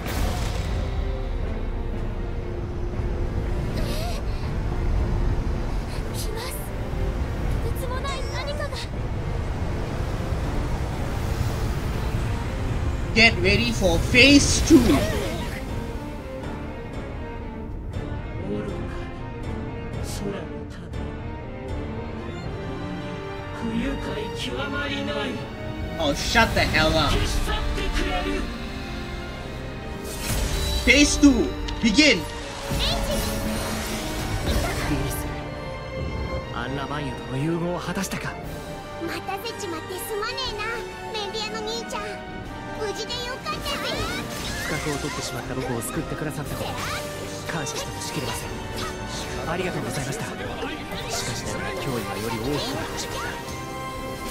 Get ready for phase two. 'Oh, shut the hell up. Phase two, begin. アンラマンユとの融合を果たしたか。 待たせちまってすまねえな、メンリアの兄ちゃん。無事でよかったぜ。 不覚を取ってしまった僕を救ってくださったこと感謝してもしきれません。ありがとうございました。しかしながら脅威がより大きくなってしまった。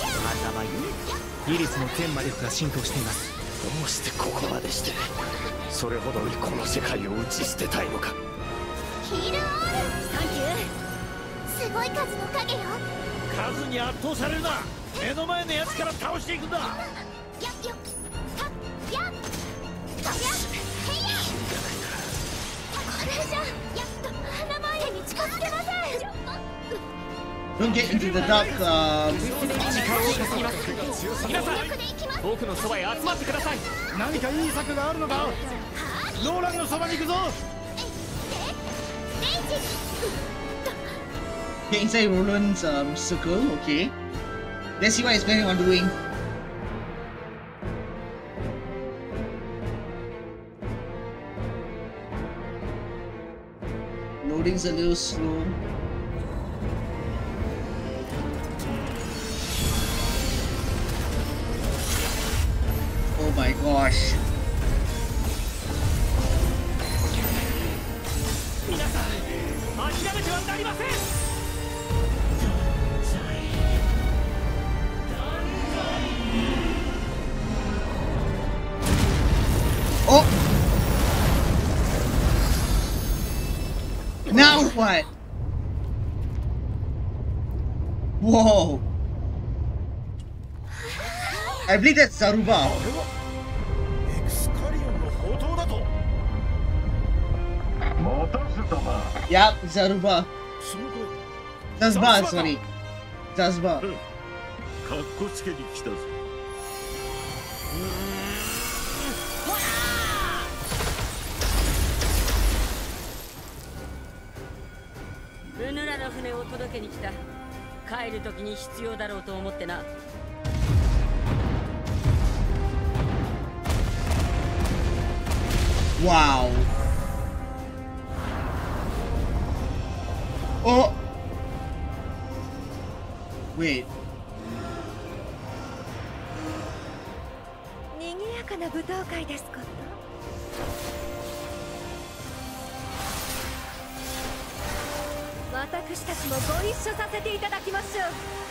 アンラマンユ、リリスの全魔力が浸透しています。 どうしてここまでしてそれほどにこの世界を打ち捨てたいのか。 ヒールオール、サンキュー。すごい数の影よ。 数に圧倒されるな。目の前のやつから倒していくんだ。 やっよっやっとやっへいや。これじゃやっと花前に近づけません。 Don't get into the dark. Um... 時間を稼ぎます。皆さん、僕のそばへ集まってください。 何かいい策があるのか。ローランのそばに行くぞ。 Get inside Roland's um, circle, okay. Let's see what he's planning on doing. Loading's a little slow. Oh my gosh. 皆さん、諦めてはなりません。 Oh! Now what? Whoa! I believe that's Zaruba. Yep, Zaruba. Zazba, sorry. Zazba. かっこつけに来たぞ。 ルヌラの船を届けに来た。帰る時に必要だろうと思ってな。 Wow. Oh! Wait. 賑やかな舞踏会ですこと。私たちもご一緒させていただきましょ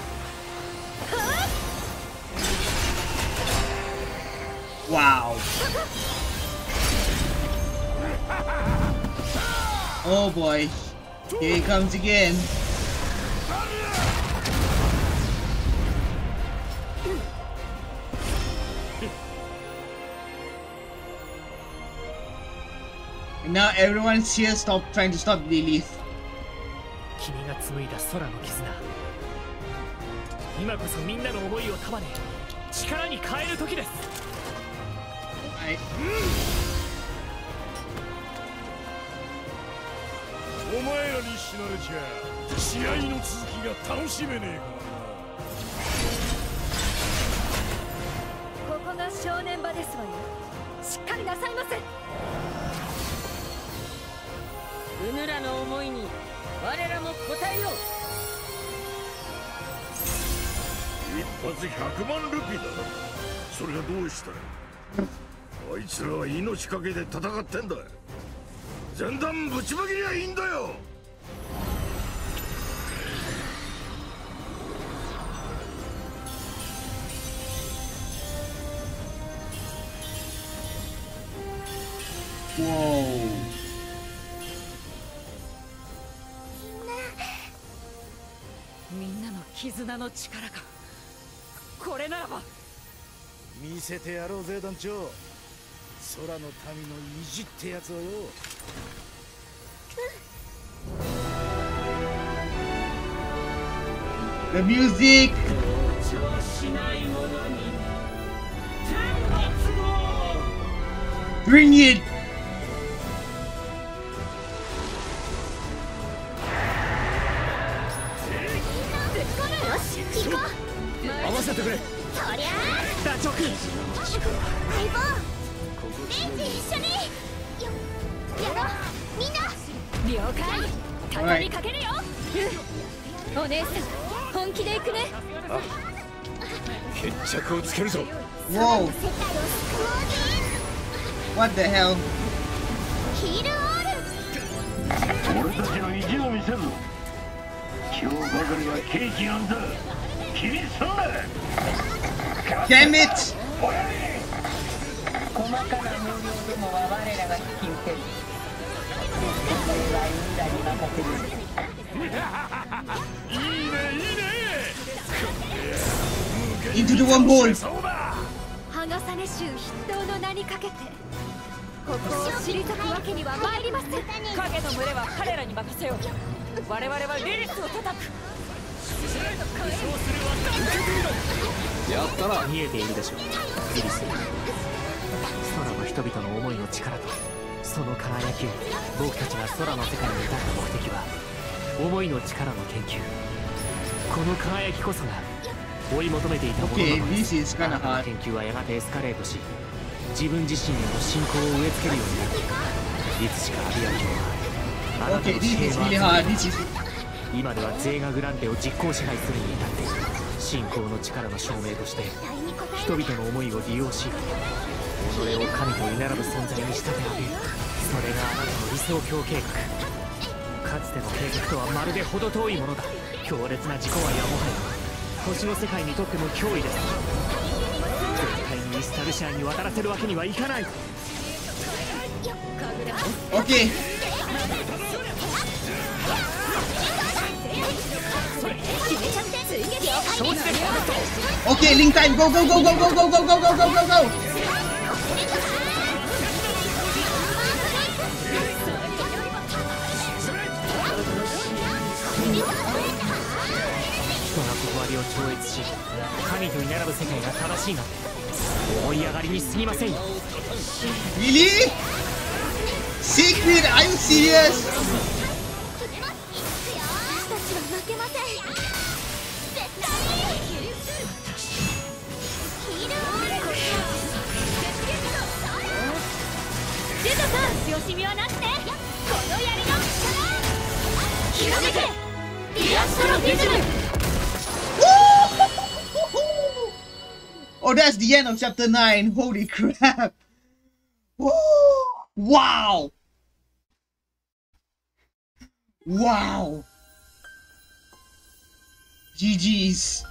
う。 Wow. Oh boy. Here he comes again. And now everyone's here stop trying to stop Lilith. 君が紡いだ空の絆、今こそみんなの思いを束ね力に変える時です。 はい、 うん、お前らに死なれちゃ試合の続きが楽しめねえここが正念場ですわよ。しっかりなさいませ。 うぬらの思いに我らも応えよう。 一発ひゃくまんルピーだ。それがどうしたあいつらは命かけて戦ってんだ。前段ぶちまけりゃいいんだよ。 Whoa. みんなの絆の力がこれならば見せてやろうぜ団長。空の民の意地ってやつをよ。 The music. Bring it. 合わせてくれ。 そりゃあ団長君、 相棒レンジ一緒によやろうみんな。 了解。肩にかけるよ。うん、お姉さん本気で行くね。 決着をつけるぞ。 Whoa. What the hell? ヒールオール。 俺たちの意地を見せるぞ。今日ばかりはケーキなんだ。気にすんな。 Damn it! 細かな無料でもは我らが引き受ける。これはみんなに任せる。 いいねいいね。 Into the one ball. ハガサネ州筆頭の名にかけてここを退くわけには参りません。 影の群れは彼らに任せよう。我々はリリスを叩く。 やったな。見えているでしょうリリス。空の人々の思いの力とその輝きを僕たちが空の世界に至った目的は思いの力の研究。この輝きこそが追い求めていたものなのです。あなたの研究はやがてエスカレートし自分自身への信仰を植え付けるようになる。いつしかアビア卿はあなたの支援を集めて今ではゼーガグランデを実効支配するに至っている。信仰の力の証明として人々の思いを利用し己を神と居並ぶ存在に仕立て上げる。それがあなたの理想郷計画。かつての計画とはまるで程遠いものだ。強烈な自己愛はもはや星の世界にとっても脅威です。絶対にイスタルシアに渡らせるわけにはいかない。 Okay. Okay, link time. Go, go, go, go, go, go, go, go, go, go, go, go. Really? Secret? Are you serious? よしみはなしね。この槍の力 Oh, that's the end of chapter nine. Holy crap. Wow. Wow. G G's.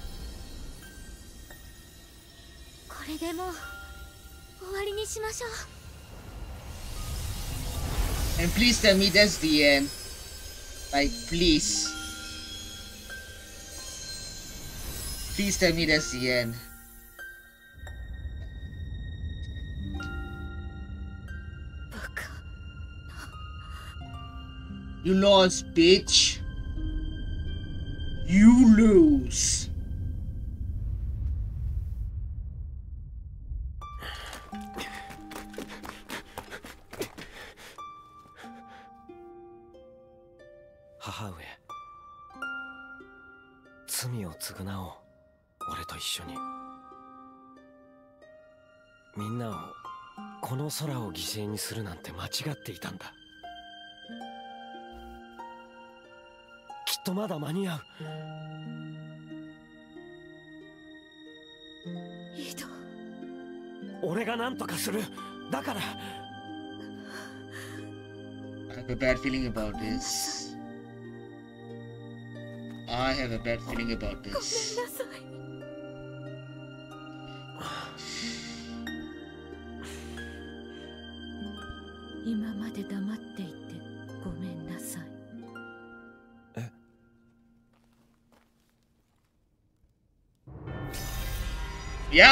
これでもう終わりにしましょう。 And please tell me that's the end. Like, please. Please tell me that's the end. You lost, bitch. You lose. 母上、罪を償おう。俺と一緒に。みんなを、この空を犠牲にするなんて間違っていたんだ。きっとまだ間に合う。 イード。 俺が何とかする。だから。 I have a bad feeling about this. I have a bad feeling about this. ごめんなさい。今まで黙っていてごめんなさい。 え？ Yeah.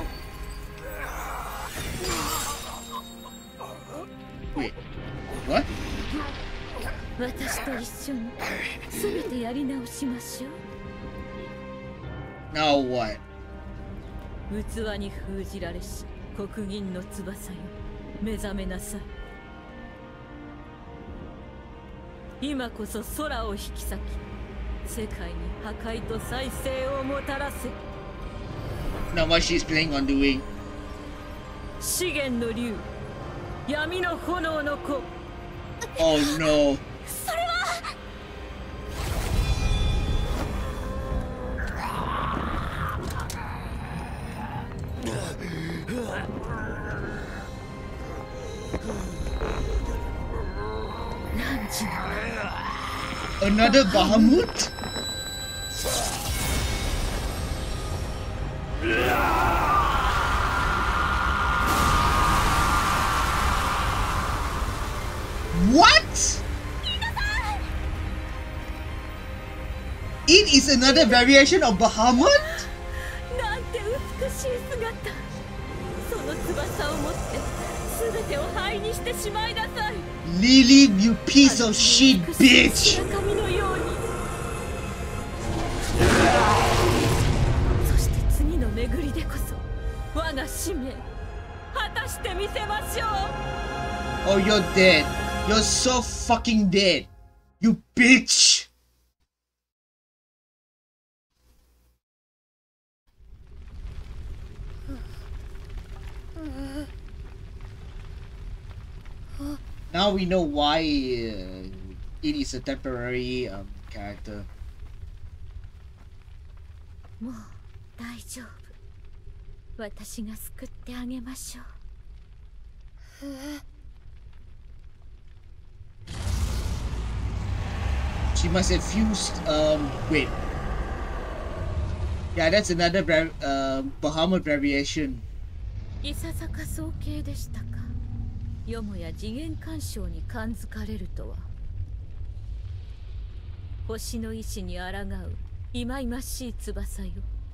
Wait. What? 私と一緒に全てやり直しましょう。 Now what? 器に封じられし黒銀の翼よ、目覚めなさい。今こそ空を引き裂き、世界に破壊と再生をもたらせ。 Now what she's planning on doing? 資源の竜、闇の炎の子。 Oh no. それは。 Another Bahamut? What? It is another variation of Bahamut? なんて美しい姿。その翼を持って全てを灰にしてしまいなさい。 Lily, you piece of shit, bitch! 神のように。そして次の巡りでこそ我が使命果たしてみせましょう。 Oh, you're dead. You're so fucking dead. You bitch! Now we know why uh, it is a temporary um, character. もう大丈夫。私が救ってあげましょう。 She must have fused, um, wait. Yeah, that's another uh, Bahamut variation. いささか早計でしたか。よもや次元干渉に感づかれるとは。星の意志に抗う忌々しい翼よ。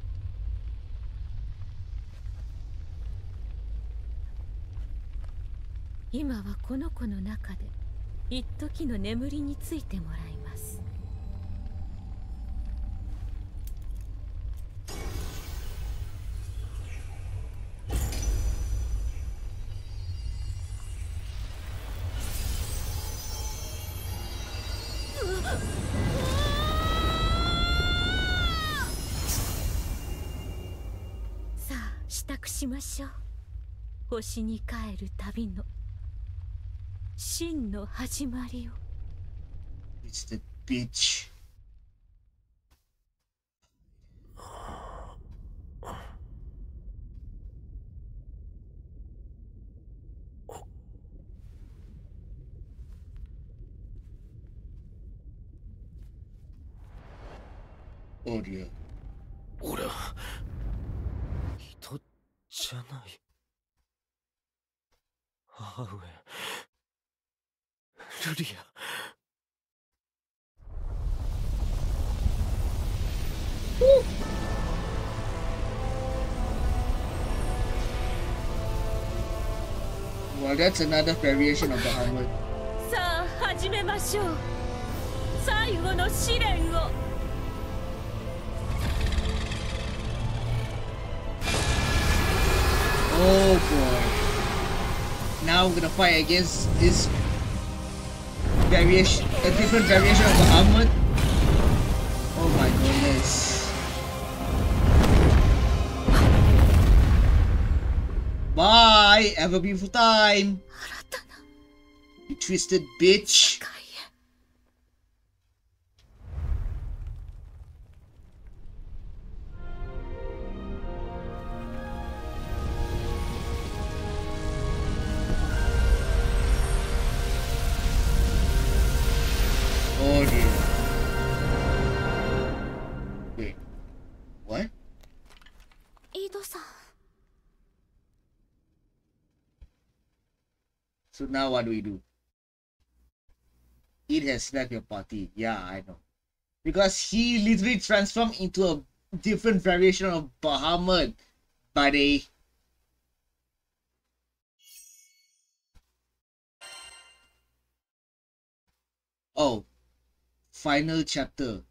今はこの子の中で一時の眠りについてもらいます。さあ支度しましょう。星に帰る旅の真の始まりを。 It's the bitch. Oh dear. 俺は人じゃない。母上、ルリア。 Well, that's another variation of the Bahamut. さあ始めましょう。最後の試練を。 Oh boy. Now we're gonna fight against this variation, a different variation of Bahamut. Oh my goodness. Bye! Have a beautiful time! You twisted bitch! Oh dear. Wait. What? 井戸さん。 So now what do we do? It has left your party. Yeah, I know. Because he literally transformed into a different variation of Bahamut, buddy. Oh. Final chapter.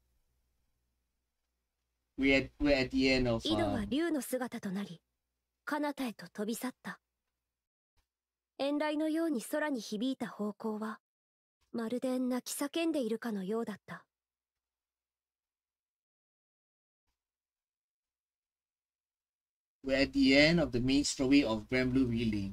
We're at, we're at the end of... 井戸 Uh, は竜の姿となり、彼方へと飛び去った。遠雷のように空に響いた方向は、まるで泣き叫んでいるかのようだった。 we're at the end of the main story of Granblue Relink.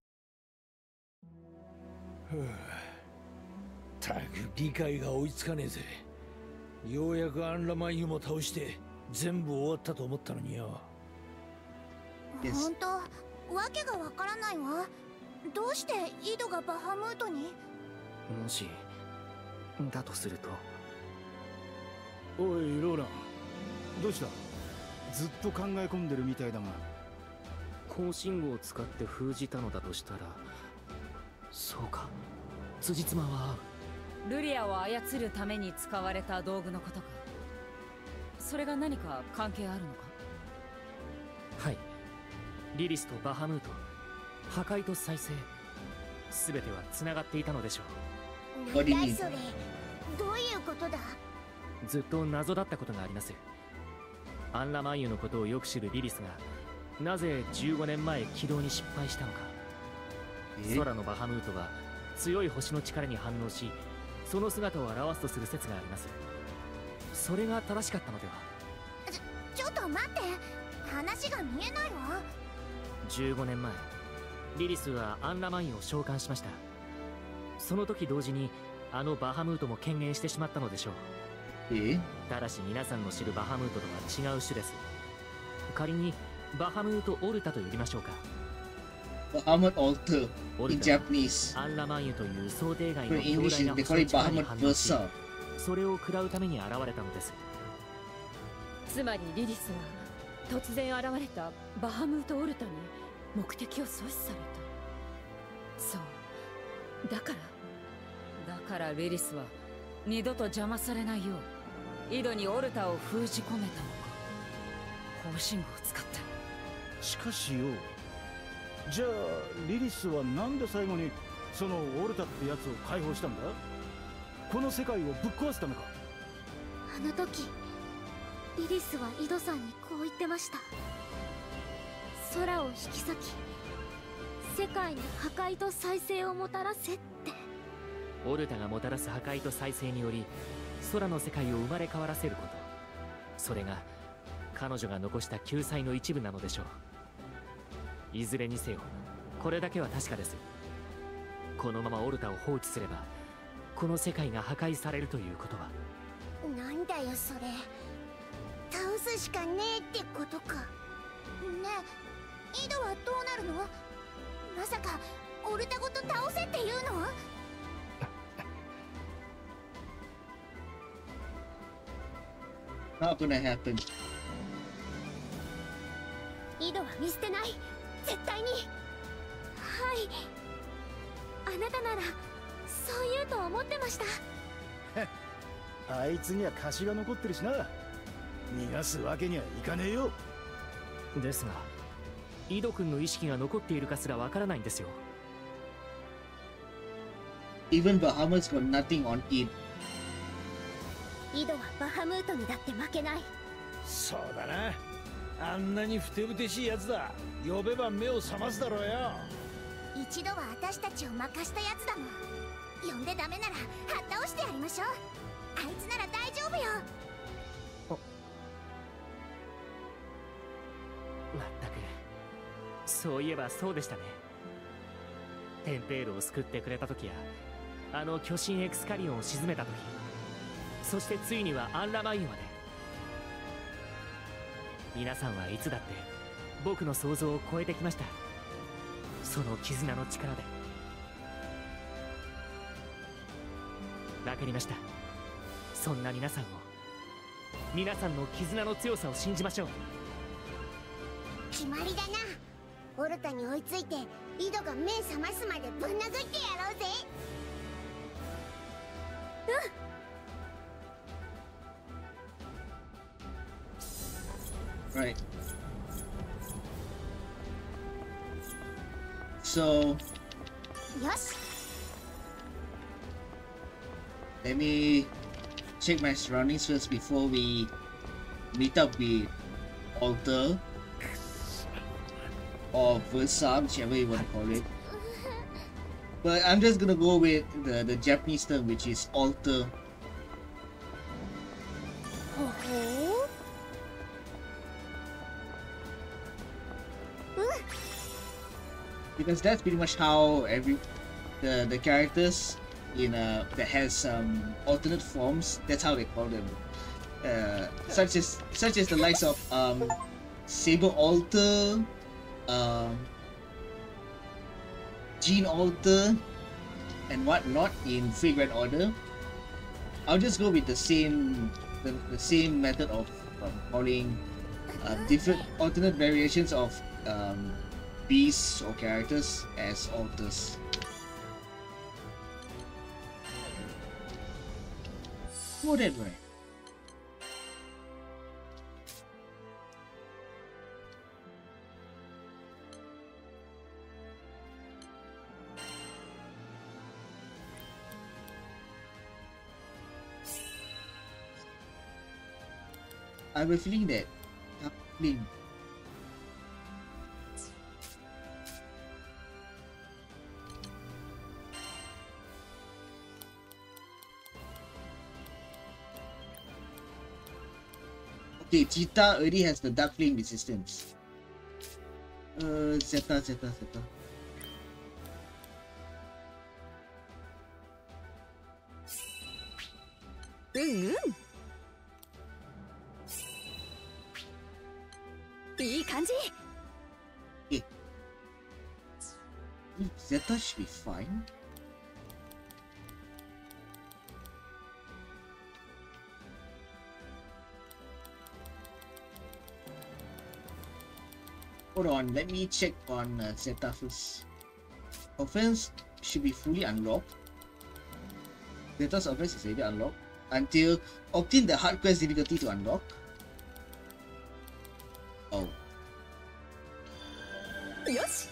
たく理解が追いつかねえぜ。ようやくアンラマンユも倒して全部終わったと思ったのによ。 本当、わけがわからないわ。どうして井戸がバハムートに？ もしだとすると。 おいローラン、どうした？ずっと考え込んでるみたいだが。 高信号を使って封じたのだとしたら、そうか、辻褄は合う。 ルリアを操るために使われた道具のことか。それが何か関係あるのか？ はい、リリスとバハムート、破壊と再生、すべてはつながっていたのでしょう。 なんだそれ、どういうことだ？ ずっと謎だったことがあります。アンラマンユのことをよく知るリリスがなぜじゅうごねんまえ起動に失敗したのか。空のバハムートは強い星の力に反応し、その姿を表すとする説があります。それが正しかったのでは？ ちょ、ちょっと待って、話が見えないわ。 じゅうごねんまえ、リリスはアンラマンユを召喚しました。その時同時にあのバハムートも権限してしまったのでしょう。 え？ただし皆さんの知るバハムートとは違う種です。仮にバハムートオルタと呼びましょうか。 Bahamut Altar in Japanese. アンラマンユという想定外の In 強 English, 大な they 星 call の it 力に Bahamut 反応し、 Versa. それを食らうために現れたのです。 つまりリリスは突然現れたバハムートオルタに目的を阻止された。そうだからだからリリスは二度と邪魔されないよう井戸にオルタを封じ込めたのか。方針号を使って。 しかしよ、じゃあリリスはなんで最後にそのオルタってやつを解放したんだ？この世界をぶっ壊すためか？ あの時リリスは井戸さんにこう言ってました。空を引き裂き世界に破壊と再生をもたらせって。 オルタがもたらす破壊と再生により空の世界を生まれ変わらせること、それが彼女が残した救済の一部なのでしょう。いずれにせよこれだけは確かです。このままオルタを放置すればこの世界が破壊されるということは。 なんだよそれ、倒すしかねえってことか。ねえ、井戸はどうなるの？まさかオルタごと倒せっていうの ？Not gonna happen. 井戸は見捨てない、絶対に。はい、あなたならそう言うと思ってました。 あいつには貸しが残ってるしな、逃がすわけにはいかねえよ。 ですが井戸君の意識が残っているかすらわからないんですよ。 Even Bahamut's got nothing on it. 井戸はバハムートにだって負けない。 そうだな、あんなにふてぶてしいやつだ。呼べば目を覚ますだろうよ。 一度は私たちを任したやつだもん。呼んでダメならはっ倒してやりましょう。あいつなら大丈夫よ。 まったく、そういえばそうでしたね。テンペールを救ってくれた時や、あの巨神エクスカリオンを沈めた時、そしてついにはアンラマイユまで。皆さんはいつだって僕の想像を超えてきました。その絆の力で。わかりました。そんな皆さんを、皆さんの絆の強さを信じましょう。 決まりだな。オルタに追いついて井戸が目覚ますまでぶん殴ってやろうぜ。 うん。Right. So. よし。 Let me check my surroundings first before we meet up with Alter or Versa, whichever you want to call it. But I'm just gonna go with the, the Japanese term, which is Alter. Because that's pretty much how every the the characters in uh that has um alternate forms, that's how they call them, uh such as such as the likes of um Saber Alter, um Gene Alter and whatnot in Flagrant Order. I'll just go with the same the, the same method of um, calling uh, different alternate variations of um beasts or characters as alters. Whatever. I have a feeling that Coupling Okay, Cheetah already has the Dark Flame resistance. Uh, Zeta, Zeta, Zeta. Mm-hmm. いい感じ。 Okay. Zeta should be fine. Hold on, let me check on uh, Zeta first. Offense should be fully unlocked. Zeta's offense is already unlocked. Until obtain the hard quest difficulty to unlock. Oh. Yosh.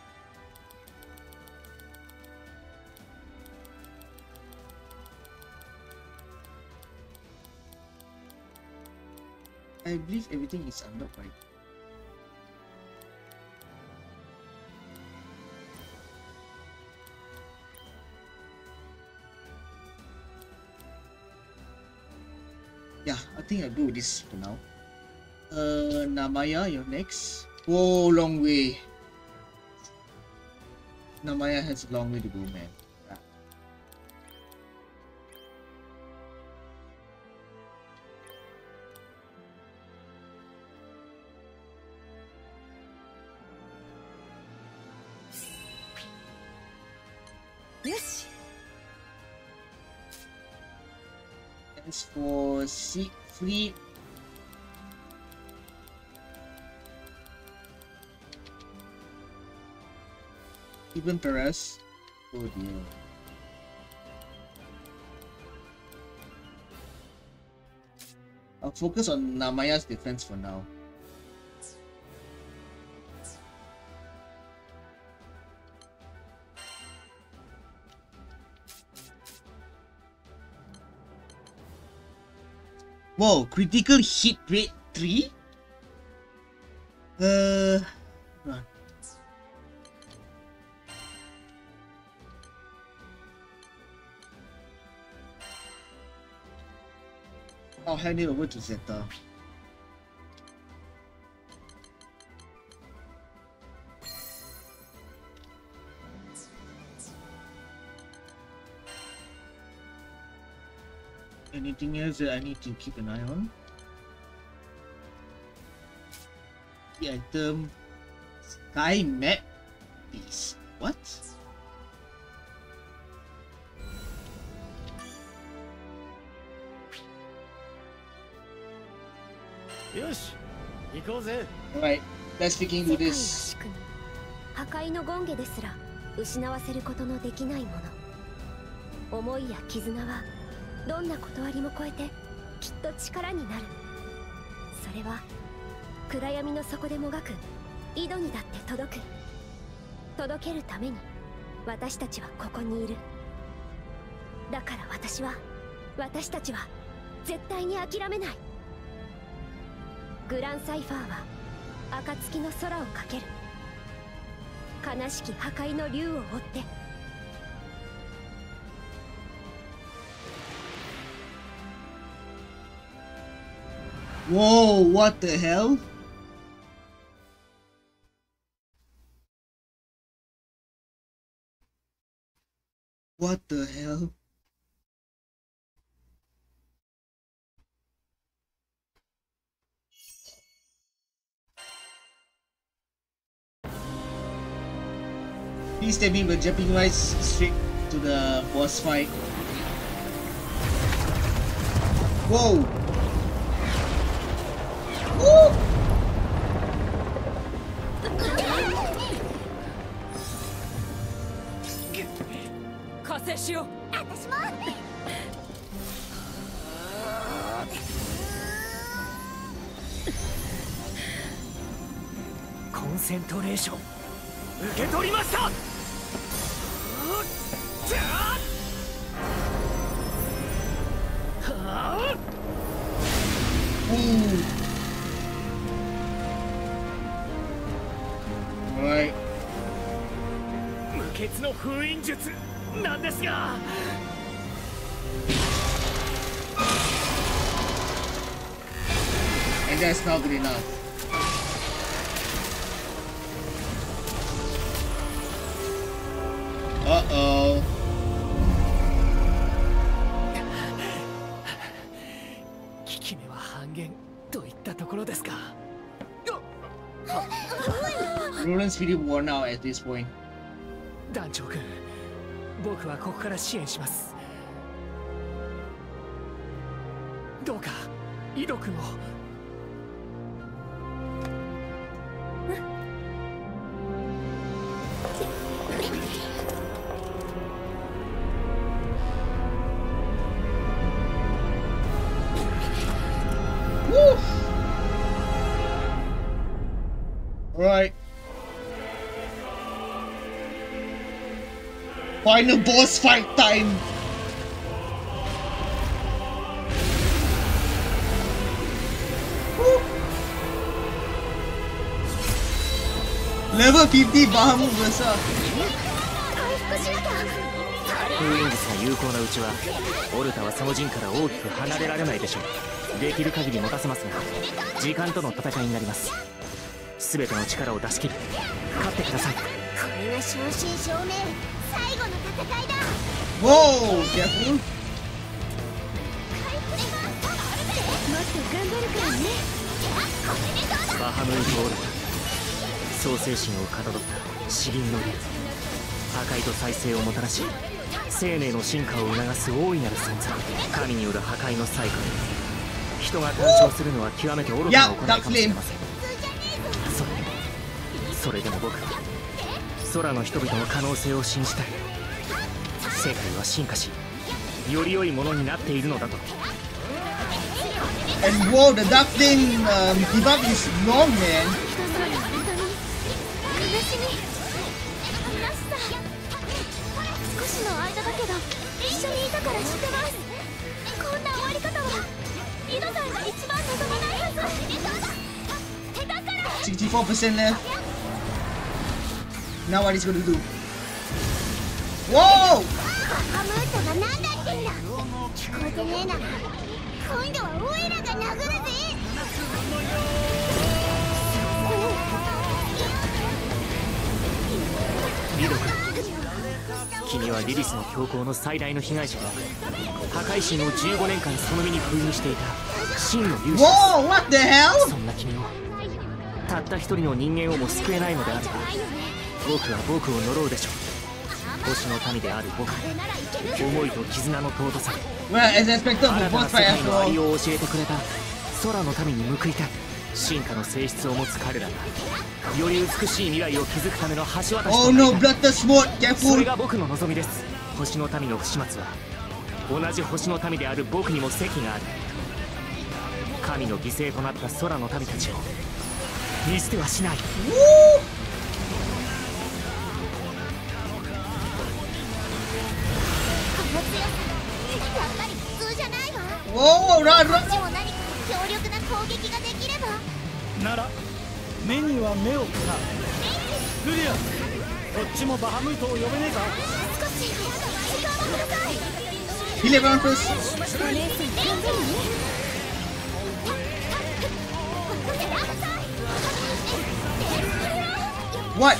I believe everything is unlocked, right? Yeah, I think I'll go with this for now. Uh, Namaya, you're next. Whoa, long way. Namaya has a long way to go, man. Yeah. As for Siegfried, Even Perez. Oh dear. I'll focus on Namaya's defense for now. Whoa, critical hit rate three? Uh, run. I'll hand it over to Zeta. Anything else that I need to keep an eye on? The item Sky Map Piece. What? Alright, let's begin with this. 破壊の権化ですら失わせることのできないもの。思いや絆はどんな断りも超えてきっと力になる。それは暗闇の底でもがく井戸にだって届く。届けるために私たちはここにいる。だから私は私たちは絶対に諦めない。グランサイファーは暁の空をかける。悲しき破壊の竜を追って。 Whoa, what the hell? What the hell? Please tell me we're jumping right straight to the boss fight. Whoa! Woo! 加勢しよう。 私も。 コンセントレーション受け取りました。 Right. 無血の封印術なんですが。 And that's not good enough. Uh-oh. 効き目は半減といったところですか。 Roland's pretty worn out at this point. 団長君、僕はここから支援します。どうか井戸君を。 Right. Final boss fight time. Woo. Level fifty Bahamut Versa. 封印術が有効なうちはオルタはその陣から大きく離れられないでしょう。できる限り持たせますが時間との戦いになります。全ての力を出し切り勝ってください。これが正真正銘最後の戦いだ。 Whoa, careful. もっと頑張るからね。 バハムートオルタ創世神をかたどった死輪の竜破壊と再生をもたらし生命の進化を促す大いなる存在、神による破壊のサイクル。人が干渉するのは極めて愚かな行いかもしれません。それでもそれでも僕は空の人々の可能性を信じたい。世界は進化し、より良いものになっているのだと。 And whoa, the Dark Flame um, debuff is long, man. 少しの間だけど一緒にいたから知ってます。こんな終わり方は井戸さんが一番望まないはず。だから sixty-four percent left. Now what is going to do? Whoa! アムートが何だってんだ。聞こえてねえなら今度はオイラが殴るぜ。 リド君、君はリリスの強行の最大の被害者で破壊神をじゅうごねんかんその身に封印していた真の勇者です。 Whoa, what the hell? そんな君をたった一人の人間をも救えないのであれば、僕は僕を呪うでしょう。星の民である僕、思いと絆の尊さで Well, as expected, 新 we たな both 世 fight 界 after のあ all. りようを教えてくれた空の民に報いたい。進化の性質を持つ彼らがより美しい未来を築くための橋渡し Oh と no, なりたい。 Bloodthirst Sword, それ careful. が僕の望みです。星の民の不始末は同じ星の民である僕にも責がある。神の犠牲となった空の民たちを見捨てはしない。 Whoa, run, run. 強力な攻撃ができればなら目には目をかな。ルリア、こっちもバハムートを呼べねえか。 少し時間をください。 Heal everyone first. What?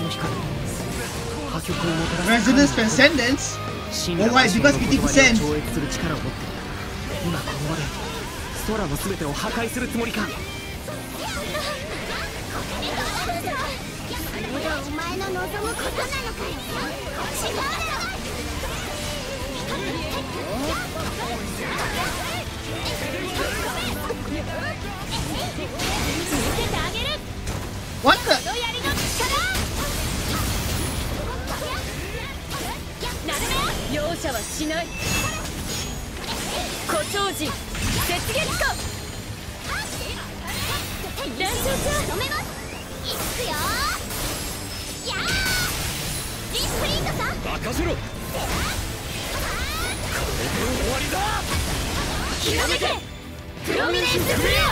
Resonance Transcendence? Oh, why? Because fifty percent. 今この場で空の全てを破壊するつもりか。 それがお前の望むことなのかよ。違うだろ。見せてあげる。 What the? この槍の力。なるべ。容赦はしない。 胡蝶人雪月湖練習中止めます。いくよ。やーディスプリントさん任せろ。これで終わりだ。 ひらめけプロミネンスフレア。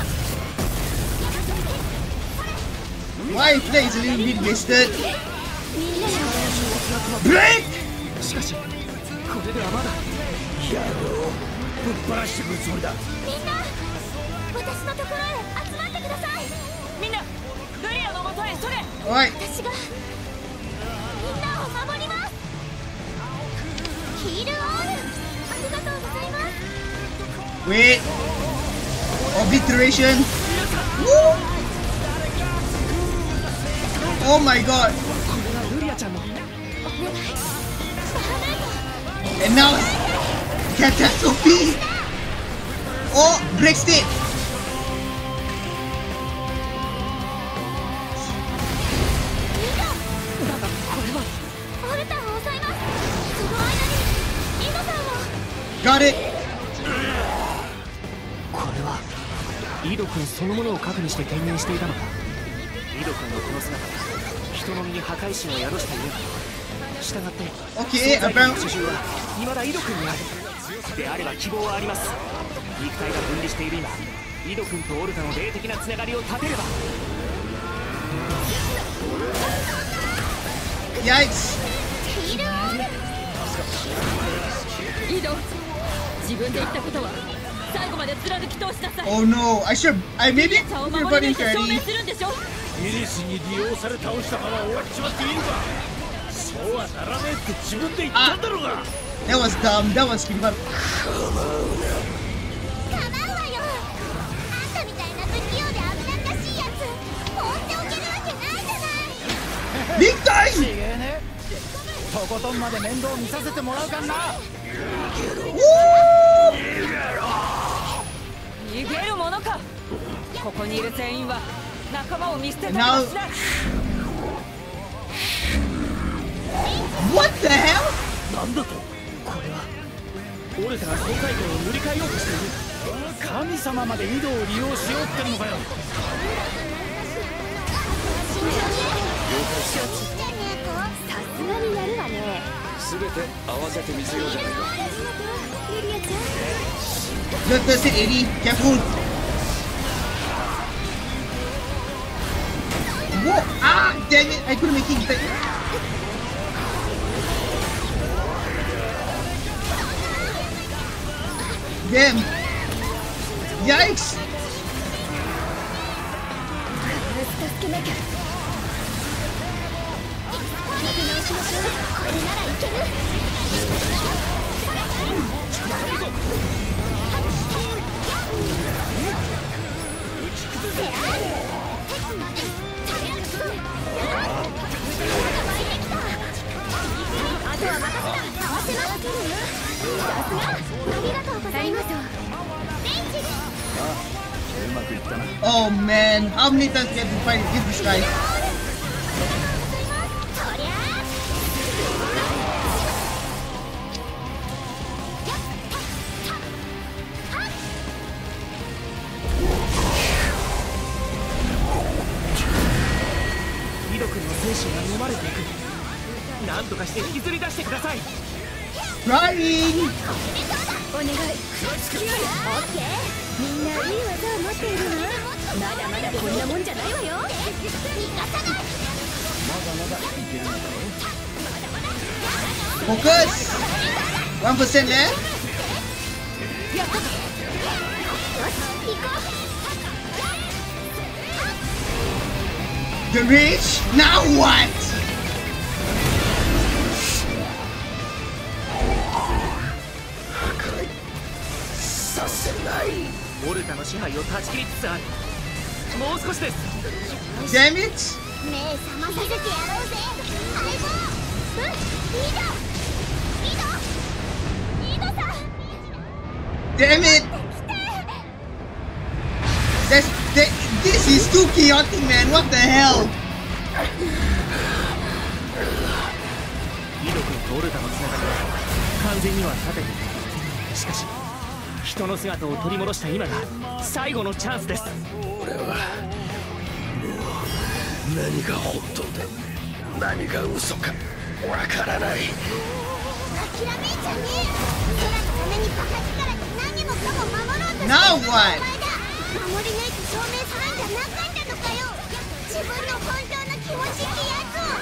My play is a little bit wasted. Break! しかしこれではまだ。 やろう。 ぶっ放してくるつもりだ。 みんな私のところへ集まってください。みんなルリアの元へそれ。 Alright. 私がみんなを守ります。ヒールオールありがとうございます。 Wait. Obliteration. Woo! Oh my god. これがルリアちゃんの。 And now Catastrophe! Oh, break state! Got it! これはイド君そのものを核にして天然していたのか。イド君のこの姿は人の身に破壊神を宿している。従って Okay, 存在 about の主従は未だイド君にある。であれば希望はあります。肉体が分離している今、イド君とオルタの霊的なつながりを立てれば。 Yikes! イド、自分で言ったことは最後まで貫き通しなさい。 Oh no, I should. I maybe リリアを should 守 put り in 抜いて証明 thirty. するんでしょ。 イリスに利用され倒したまま終わっちまっていいのか。そうはならねえって自分で言ったんだろうが。 That was dumb. That was pretty bad. 構うわよ。あんたみたいな不器用で危なっかしいやつ放っておけるわけないじゃない。 Big time! とことんまで面倒見させてもらうかんな。 逃げるものか。ここにいる全員は仲間を見捨てたりはしない。 What the hell? なんだと。これはオルテが総会軍を塗り替えようとしている。 神様まで井戸を利用しようってのかよ。 さすがにやるわね。 すべて合わせてみせようじゃないか。 リリアちゃん。 That's it, Eddie. Careful. Whoa! Ah, dang it! I couldn't make it. Damn! Yikes! 助けなきゃ。立て直しましょう。これならいける。あとは任せた。合わせます。さすが。ありがとうございます。ベンチ。 Oh man, how many times do you have to fight against this guy? Trying! お願い。オッケー。みんないい技を持っているわ。まだまだこんなもんじゃないわよ。逃がさない。 まだまだいけるのかよ。 Focus! one percent left. The reach? Now what? させない。オルタの支配を断ち切りつつある。もう少しです。 Damn it! 目覚まさせてやろうぜ。相棒。うん、リード。リード。リードさん。 Damn it! That's that, this is too chaotic, man. What the hell? イド君とオルタのつながりは完全には立てていない。しかし人の姿を取り戻した今が最後のチャンスです。 俺はもう何が本当で何が嘘かわからない。 諦めんじゃねえ。空のためにバカ力で何もかも守ろうとして Now what? 守り抜いて証明するんじゃなかったのかよ。自分の本当の気持ちってやつを。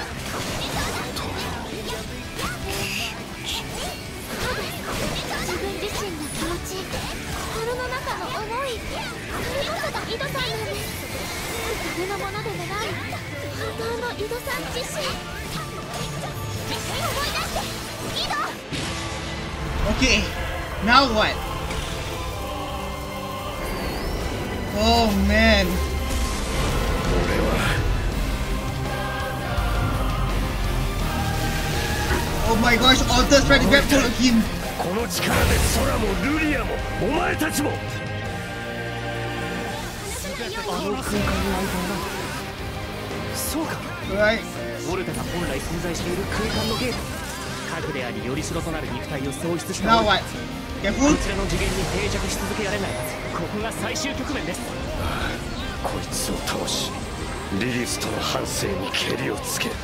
自分自身の気持ち、心の中の思い、それこそが井戸さんなんです。誰のものでもない本当の井戸さん自身。思い出して井戸。 Okay, now what? Oh man. Oh my gosh, Alta's trying to grab hold of him. この力で空もルリアもお前たちも。 あの空間のアイコンがそうか。 Right. オルタが本来存在している空間のゲート。核でありよりしろとなる肉体を喪失した。 Now what? こ Careful. ちらの次元に定着し続けられないはず。ここが最終局面です。 こいつを倒しリリスとの反省にけりをつける。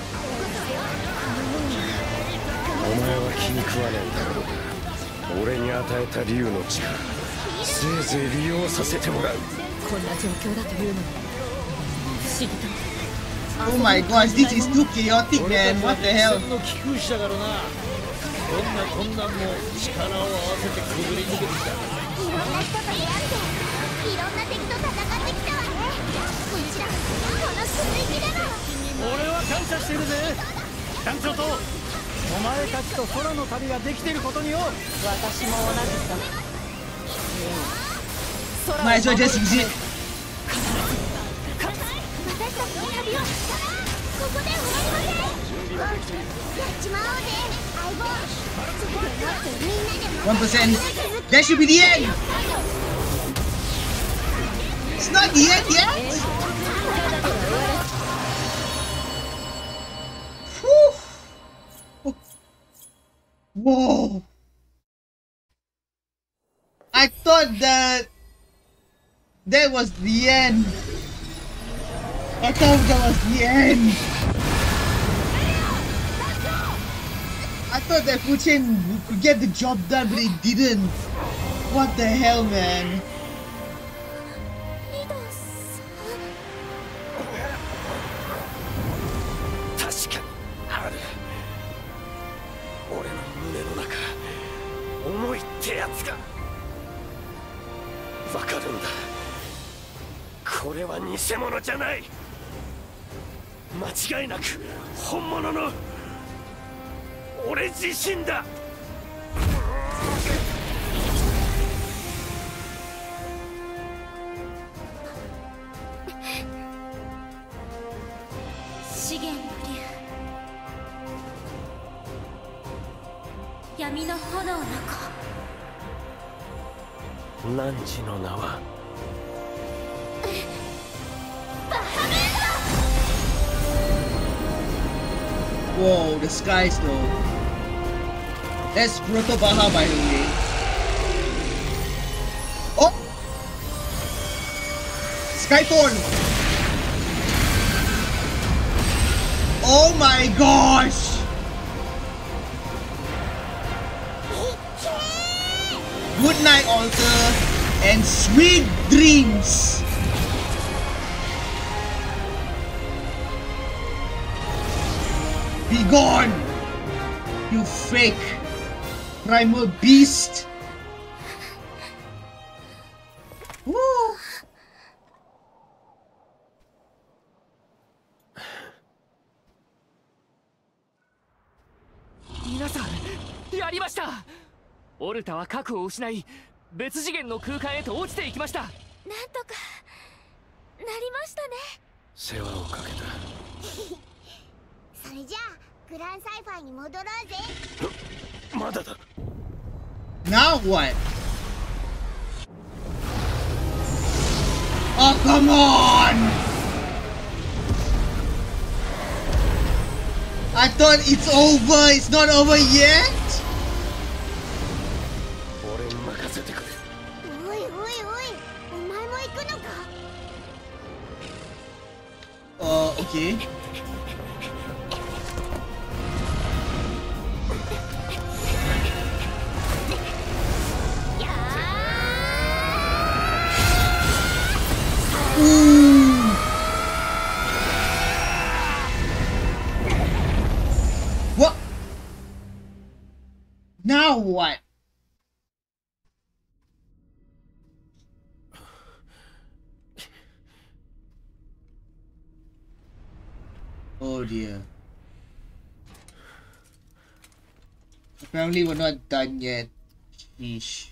お前は気に食わないだろうが俺に与えた竜の力せいぜい利用させてもらう。 こんな状況だというのも不思議と。 Oh my gosh, this is too chaotic, man. What the hell? の貴空士だからな。どんな困難も力を合わせてくぐり抜けてきた。 いろんな人と出会っていろんな敵と戦ってきたわね。こちらこの水域でも。 俺は感謝してるぜ。団長とお前たちと空の旅ができてることによ。 私も同じだ。 Might as well just use it. 私たちの旅はここで終わりません。 One percent. That should be the end. It's not the end yet. Whew. Whoa. I thought that that was the end. I thought that was the end. I thought that Fu Chen could get the job done, but it didn't. What the hell, man? 間違いなく本物の俺自身だ。 資源の竜、闇の炎の子。 汝の名はバハメント。 Whoa, the skies though. That's Proto Baha, by the way. Oh! Skythorn! Oh my gosh! Good night, Alter, and sweet dreams! Be gone! You fake primal beast! Woo! 皆さん、やりました。オルタは核を失い、別次元の空間へと落ちていきました。なんとかなりましたね。 世話をかけた。 それじゃあグランサイファーに戻ろうぜ。 まだだ。 Now what? Oh, come on! I thought it's over. It's not over yet. 俺に任せてくれ。 おいおいおい、お前も行くのか。 Uh, okay. Ooh. What? Now what? Oh dear. Apparently we're not done yet. Sheesh.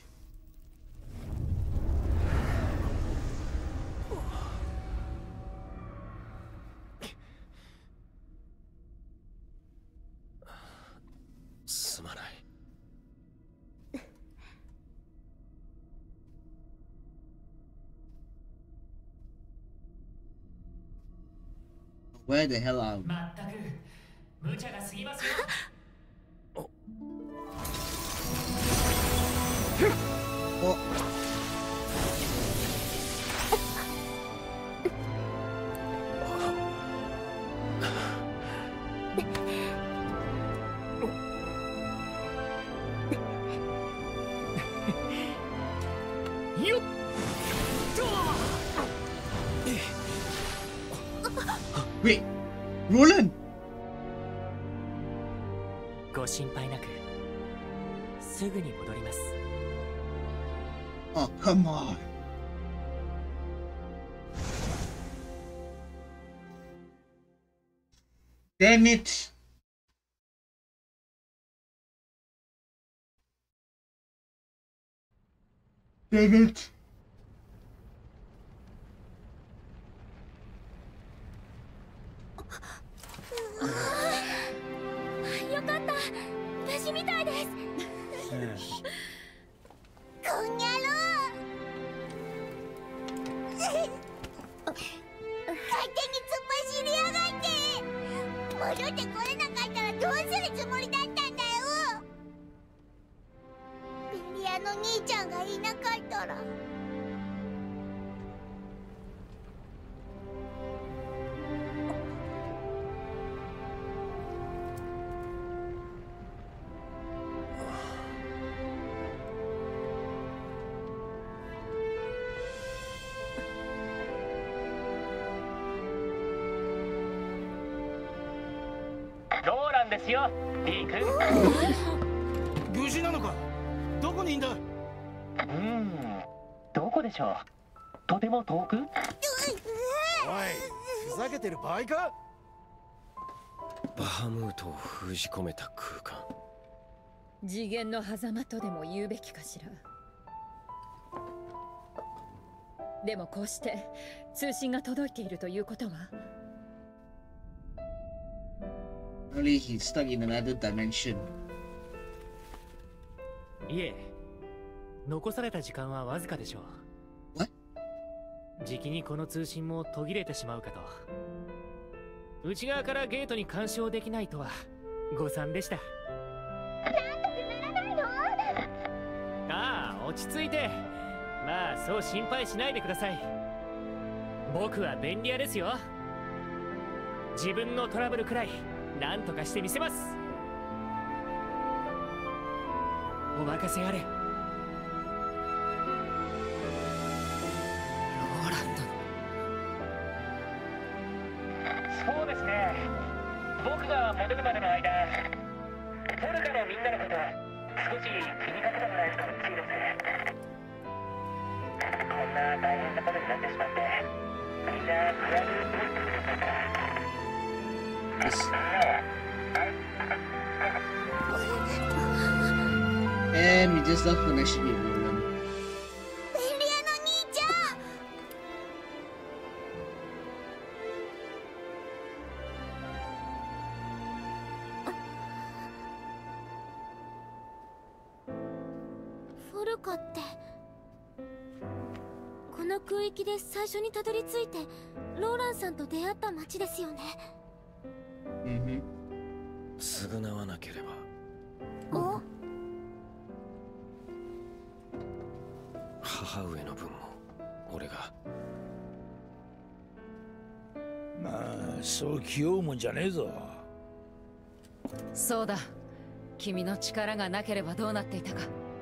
Where the hell are we? Oh. Wait, Roland! ご心配なく、すぐに戻ります。 Oh, come on. Damn it. Damn it. 戻ってこれなかったらどうするつもりだったんだよ。ベリアの兄ちゃんがいなかったら。 ローランですよ、リー君。 無事なのか？どこにいんだ？ うーん、どこでしょう。とても遠く？おい、 ふざけてる場合か？ バハムートを封じ込めた空間。 次元の狭間とでも言うべきかしら。でもこうして通信が届いているということは、 Only he's stuck in another dimension. いえ、残された時間はわずかでしょう。 What? じきにこの通信も途切れてしまうかと。内側からゲートに干渉できないとは誤算でした。ああ、落ち着いて。まあそう心配しないでください。僕は便利屋ですよ。自分のトラブルくらい何とかしてみせます。お任せあれ。ローランド。そうですね。僕が戻るまでの間、トルカのみんなのこと少し気にかけてもらえると嬉しいです。こんな大変なことになってしまって、みんな暗く見てください。 And we just lost connection with Roland. ベリアの兄ちゃん。フォルカってこの空域で最初にたどり着いてローランさんと出会った町ですよね。 Mm-hmm. 償わなければ。 お？ 母上の分も俺が。 まあそう気負うもんじゃねえぞ。 そうだ、君の力がなければどうなっていたか。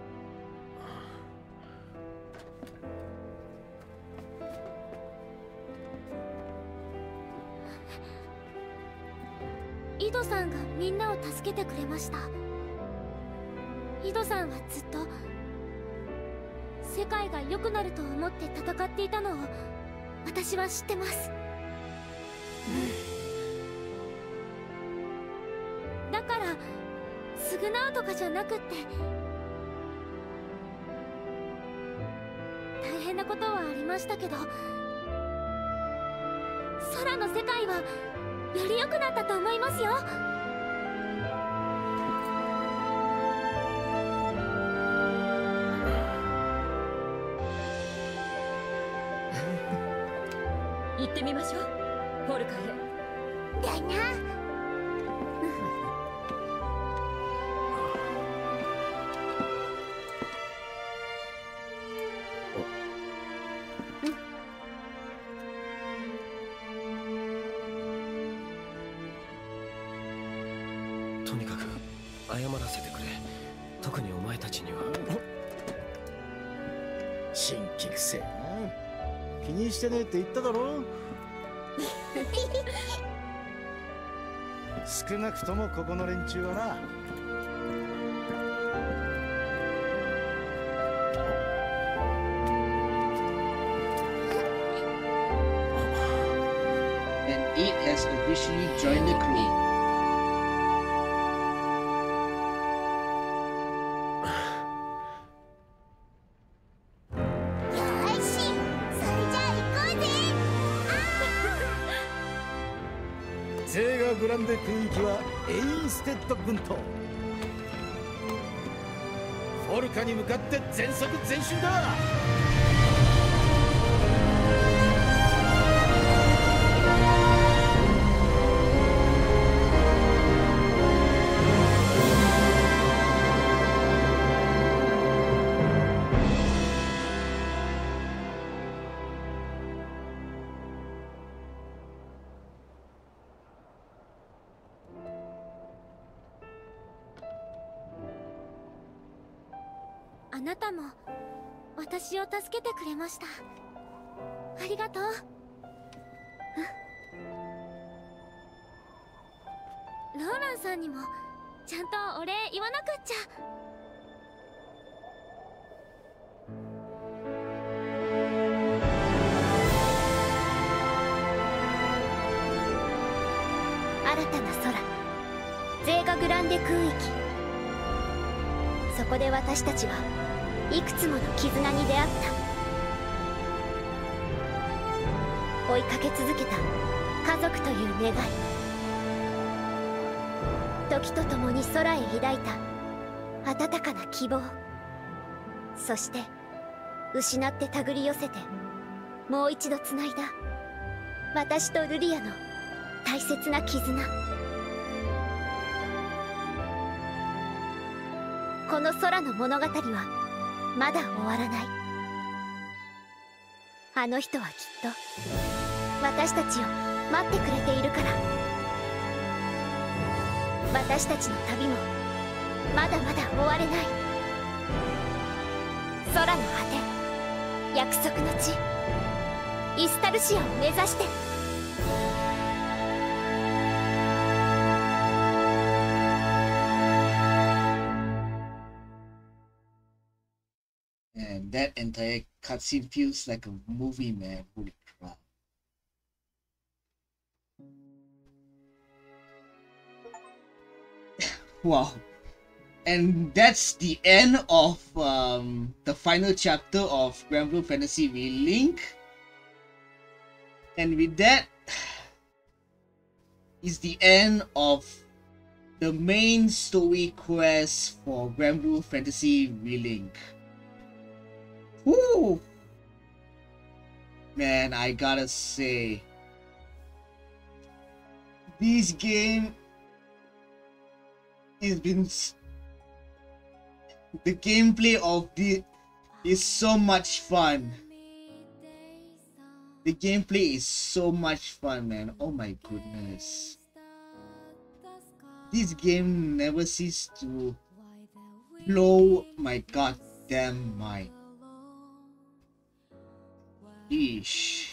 井戸さんがみんなを助けてくれました。井戸さんはずっと世界が良くなると思って戦っていたのを私は知ってます。だから償うとかじゃなくって、大変なことはありましたけど、空の世界はより良くなったと思いますよ。 行ってみましょう、フォルカへ。 だな。 とにかく謝らせてくれ。特にお前たちには。 新規くせえな。気にしてねえって言っただろ。少なくともここの連中はな。 And it has officially joined the crew. ゼーガグランデ空域はエインステッド軍とフォルカに向かって全速前進だ。 あなたも私を助けてくれました。ありがとう。ローランさんにもちゃんとお礼言わなくっちゃ。新たな空、ゼーガグランデ空域。そこで私たちはいくつもの絆に出会った。追いかけ続けた家族という願い、時とともに空へ抱いた温かな希望、そして失って手繰り寄せてもう一度つないだ私とルリアの大切な絆。この空の物語はまだ終わらない。あの人はきっと私たちを待ってくれているから。私たちの旅もまだまだ終われない。空の果て、約束の地、イスタルシアを目指して。 And that entire cutscene feels like a movie, man. Holy crap. Wow. And that's the end of um, the final chapter of Granblue Fantasy Relink. And with that is the end of the main story quest for Granblue Fantasy Relink. Woo! Man, I gotta say, this game has been the gameplay of the is so much fun. The gameplay is so much fun, man. Oh my goodness. This game never ceases to blow my goddamn mind. Eesh.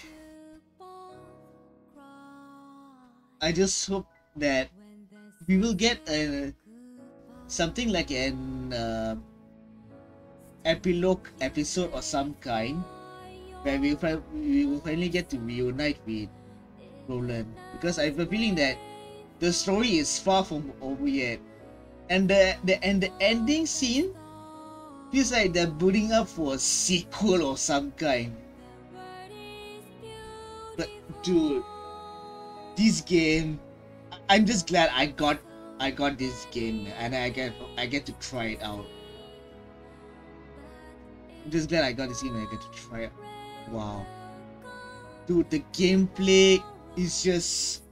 I just hope that we will get a something like an uh, epilogue episode or some kind where we will, we will finally get to reunite with Roland, because I have a feeling that the story is far from over yet, and the the and the ending scene feels like they're building up for a sequel or some kind. But dude, this game, I'm just glad I got I got this game and I get I get to try it out. I'm just glad I got this game and I get to try it. Wow, dude, the gameplay is just,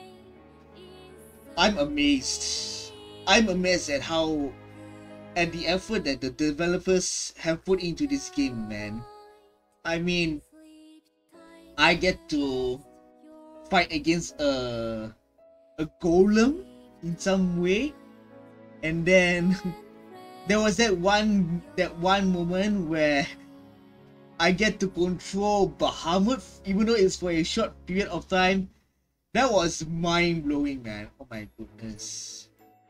I'm amazed. I'm amazed at how at the effort that the developers have put into this game, man. I mean, I get to fight against a a golem in some way, and then there was that one that one moment where I get to control Bahamut, even though it's for a short period of time. That was mind-blowing, man. Oh my goodness.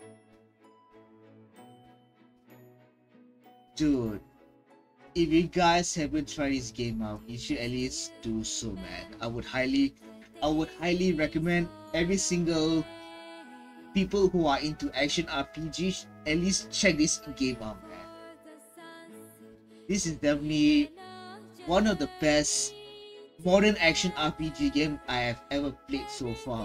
Dude, if you guys haven't tried this game out, you should at least do so, man. I would highly I would highly recommend every single people who are into action R P Gs at least check this game out, man. This is definitely one of the best modern action R P G game I have ever played so far.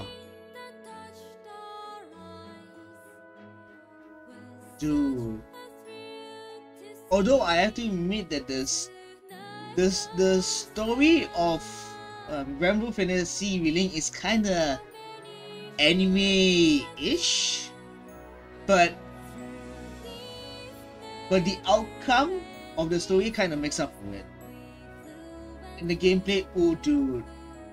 Dude, although I have to admit that this this the story of um, Granblue Fantasy Relink is kinda anime-ish, but but the outcome of the story kind of makes up for it. And the gameplay, oh dude,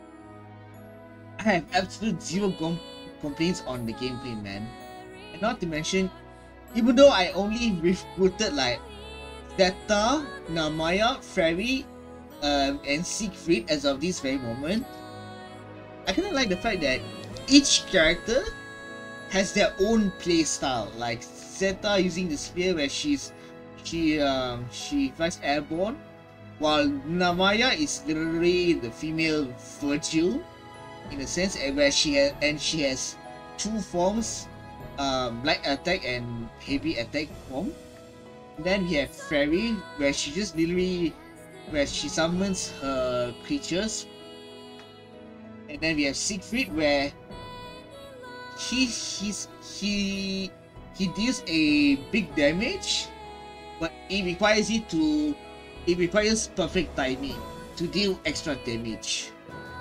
I have absolute zero com complaints on the gameplay, man. And not to mention, even though I only rebooted like Zeta, Namaya, Fairy, um, and Siegfried as of this very moment. I kind of like the fact that each character has their own play style. Like Zeta using the spear where she's she um she flies airborne, while Namaya is literally the female Virgil, in a sense, and where she has and she has two forms, um, light attack and heavy attack form. Then we have Fairy, where she just literally, where she summons her creatures. And then we have Siegfried, where he he's he he deals a big damage, but it requires it to it requires perfect timing to deal extra damage.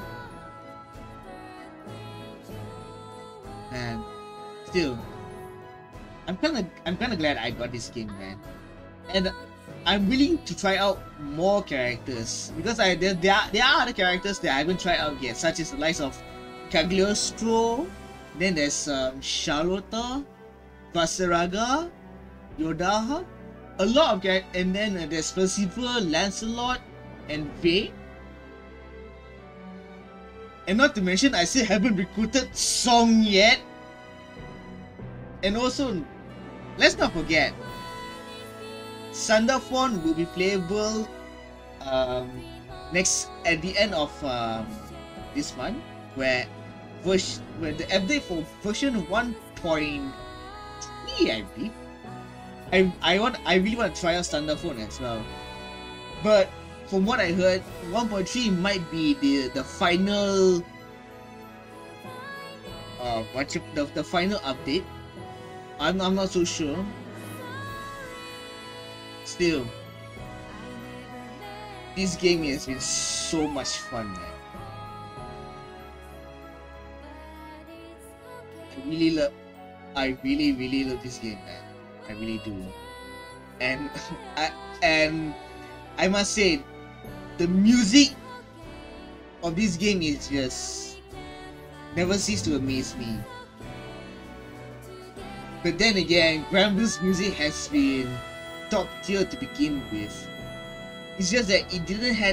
And still, I'm kind of I'm kind of glad I got this game, man. And I'm willing to try out more characters because I there, there, are, there are other characters that I haven't tried out yet, such as the likes of Cagliostro, then there's um, Charlotta, Vaseraga, Yodaha, a lot of characters, and then uh, there's Percival, Lancelot, and Vayne. And not to mention, I still haven't recruited Song yet. And also, let's not forget, Thunderfawn will be playable um, next at the end of um, this month, where version where the update for version one point three, I believe. I I want I really want to try out Thunderfawn as well, but from what I heard, one point three might be the the final uh what the the final update. I'm I'm not so sure. Still, this game has been so much fun, man. I really love, I really really love this game, man. I really do. And I and I must say, the music of this game is just never cease to amaze me. But then again, Granblue's music has been top tier to begin with. It's just that it didn't have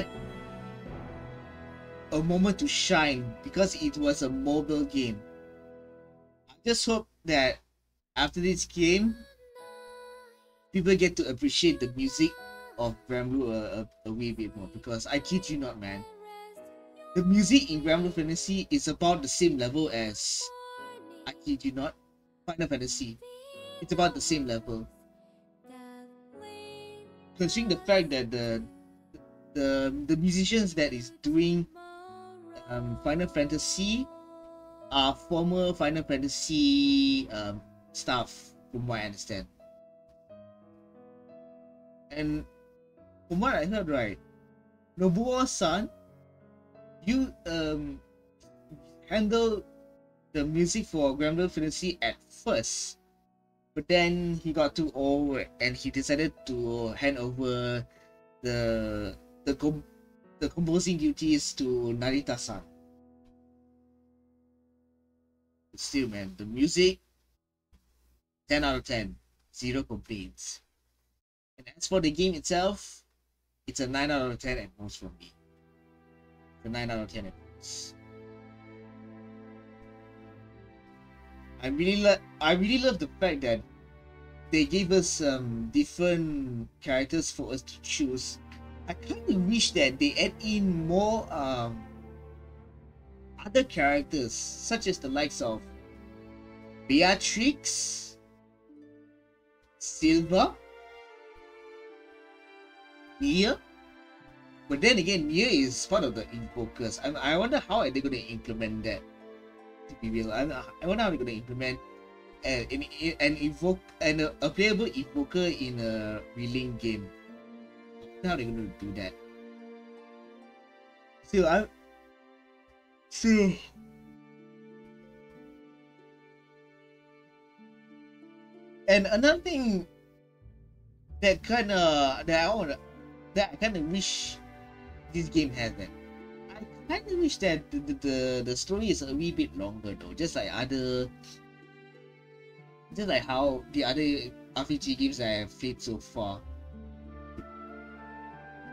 a moment to shine because it was a mobile game. I just hope that after this game, people get to appreciate the music of Granblue a, a, a wee bit more, because I kid you not, man, the music in Granblue Fantasy is about the same level as, I kid you not, Final Fantasy. It's about the same level. Considering the fact that the the the musicians that is doing um, Final Fantasy are former Final Fantasy um, staff, from what I understand. And from what I heard, right, Nobuo-san, you um handle the music for Granblue Fantasy at first, but then he got too old and he decided to hand over the the com the composing duties to Narita-san. Still, man, the music, ten out of ten, zero complaints. And as for the game itself, it's a nine out of ten at most from me. It's a nine out of ten at most. I really love I really love the fact that they gave us um, different characters for us to choose. I kind of wish that they add in more um, other characters, such as the likes of Beatrix, Silva, Mia. But then again, Mia is part of the Invokers. I, I wonder how are they going to implement that. To be real, I, I wonder how they're going to implement an, an, an invoke and a, a playable Invoker in a Reeling game. How are they going to do that? Still, I still. And another thing that kind of that I want that I kind of wish this game had, that I kind of wish that the, the the the story is a wee bit longer though, just like other, just like how the other R P G games I have played so far.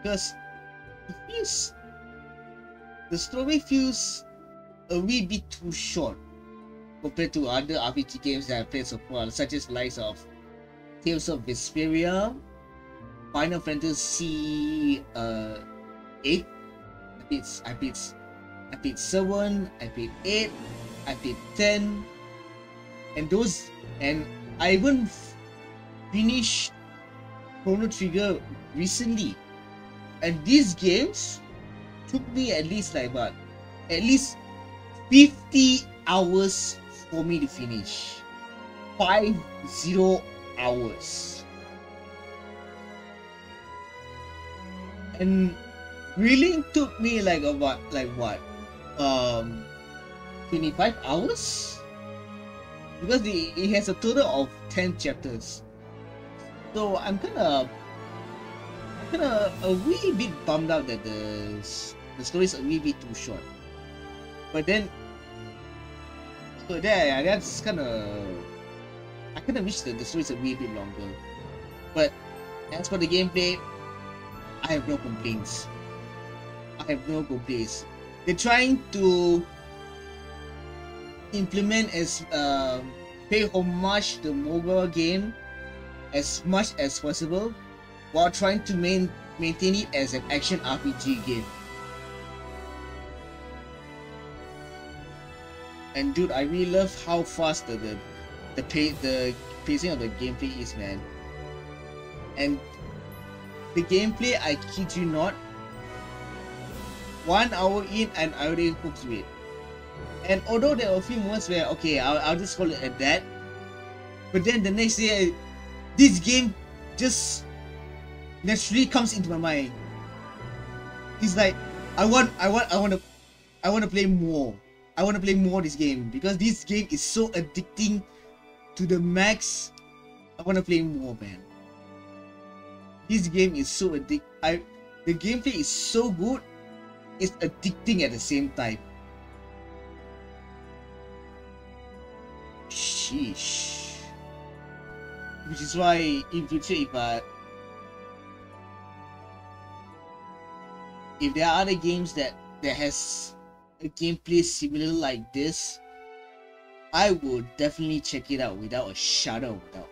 because it feels the story feels a wee bit too short compared to other R P G games that I've played so far, such as the likes of Tales of Vesperia, Final Fantasy uh, eight. I played, I played, I played seven, I played eight, I played ten, and those, and I even finished Chrono Trigger recently, and these games took me at least like what, at least fifty hours for me to finish. Five zero hours. And really took me like about like what, um, twenty-five hours, because the, it has a total of ten chapters. So I'm kind of, kind of a wee bit bummed out that the the story is a wee bit too short. But then, so there, that's kind of, I kind of wish that the story is a wee bit longer. But as for the gameplay, I have no complaints. I have no complaints. They're trying to implement as uh, pay homage to the mobile game as much as possible, while trying to main, maintain it as an action R P G game. And dude, I really love how fast the the the, pay, the pacing of the gameplay is, man. And the gameplay, I kid you not, one hour in and I already hooked to it. And although there are a few moments where, okay, I'll, I'll just call it at that, but then the next day, this game just naturally comes into my mind. It's like, I want, I want, I want to, I want to play more. I want to play more this game because this game is so addicting to the max. I want to play more, man. This game is so addict. I, the gameplay is so good. It's addicting at the same time. Sheesh. Which is why in future, if uh, if there are other games that that has a gameplay similar like this, I would definitely check it out without a shadow of a doubt.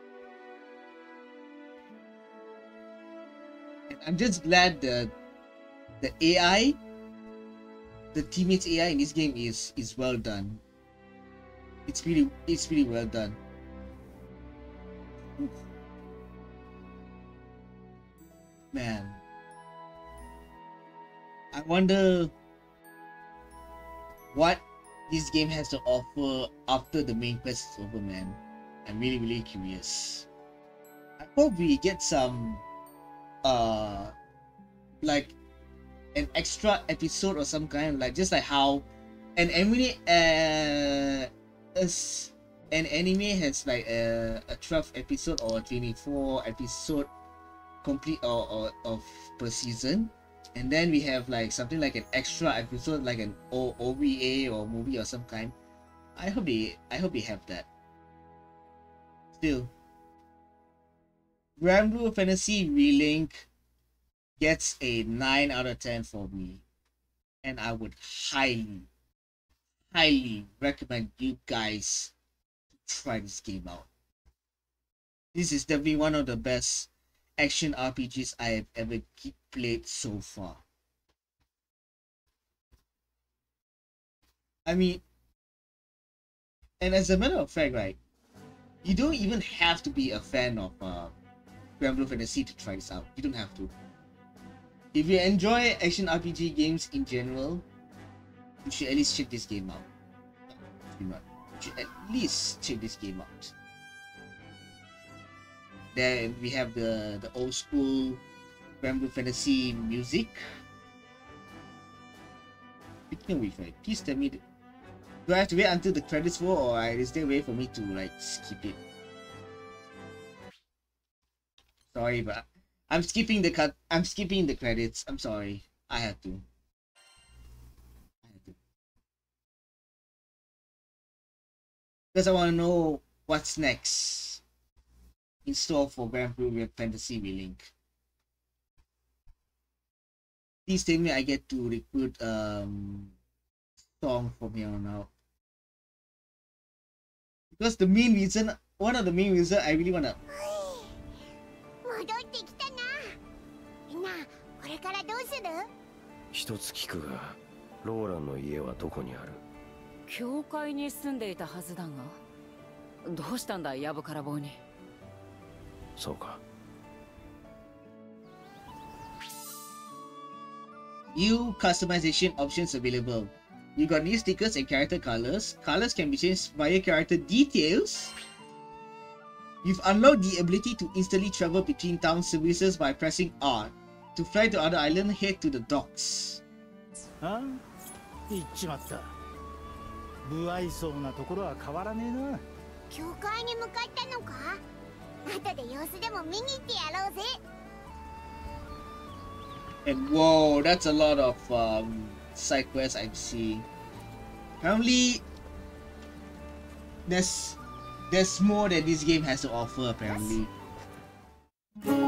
And I'm just glad that the A I, the teammates A I in this game is is well done. It's pretty it's pretty well done. Man, I wonder what this game has to offer after the main quest is over, man. I'm really really curious. I hope we get some uh like an extra episode or some kind, like just like how an anime uh as an anime has like a, a twelve episode or a twenty-four episode complete or, or of per season, and then we have like something like an extra episode like an o O V A or movie or some kind. I hope they I hope they have that. Still, Granblue Fantasy Relink gets a nine out of ten for me, and I would highly highly recommend you guys to try this game out. This is definitely one of the best action R P Gs I have ever played so far. I mean, and as a matter of fact, right, you don't even have to be a fan of uh, Granblue Fantasy to try this out. You don't have to. If you enjoy action R P G games in general, you should at least check this game out. You should at least check this game out. Then we have the, the old school Granblue Fantasy music. Speaking of which, right, please tell me, the, do I have to wait until the credits roll, or is there a way for me to like skip it? Sorry, but I'm skipping the cut. I'm skipping the credits. I'm sorry. I have to. I have to. Because I want to know what's next in store for Granblue Fantasy Relink. Please tell me I get to recruit um Song from here on out. Because the main reason, one of the main reason I really wanna. 戻ってきたな。みんな、これからどうする？ 一つ聞くが、ローランの家はどこにある？ 教会に住んでいたはずだが、どうしたんだヤブカラ棒に。 そうか。 New customization options available. You got new stickers and character colors. Colors can be changed via character details. You've unlocked the ability to instantly travel between town services by pressing R. To fly to other island, head to the docks. ああ、行っちまった。不愛想なところは変わらねえな。 教会に向かったのか？後で様子でも見に行ってやろうぜ。 And whoa, that's a lot of um, side quests I'm seeing. Apparently, there's there's more that this game has to offer. Apparently.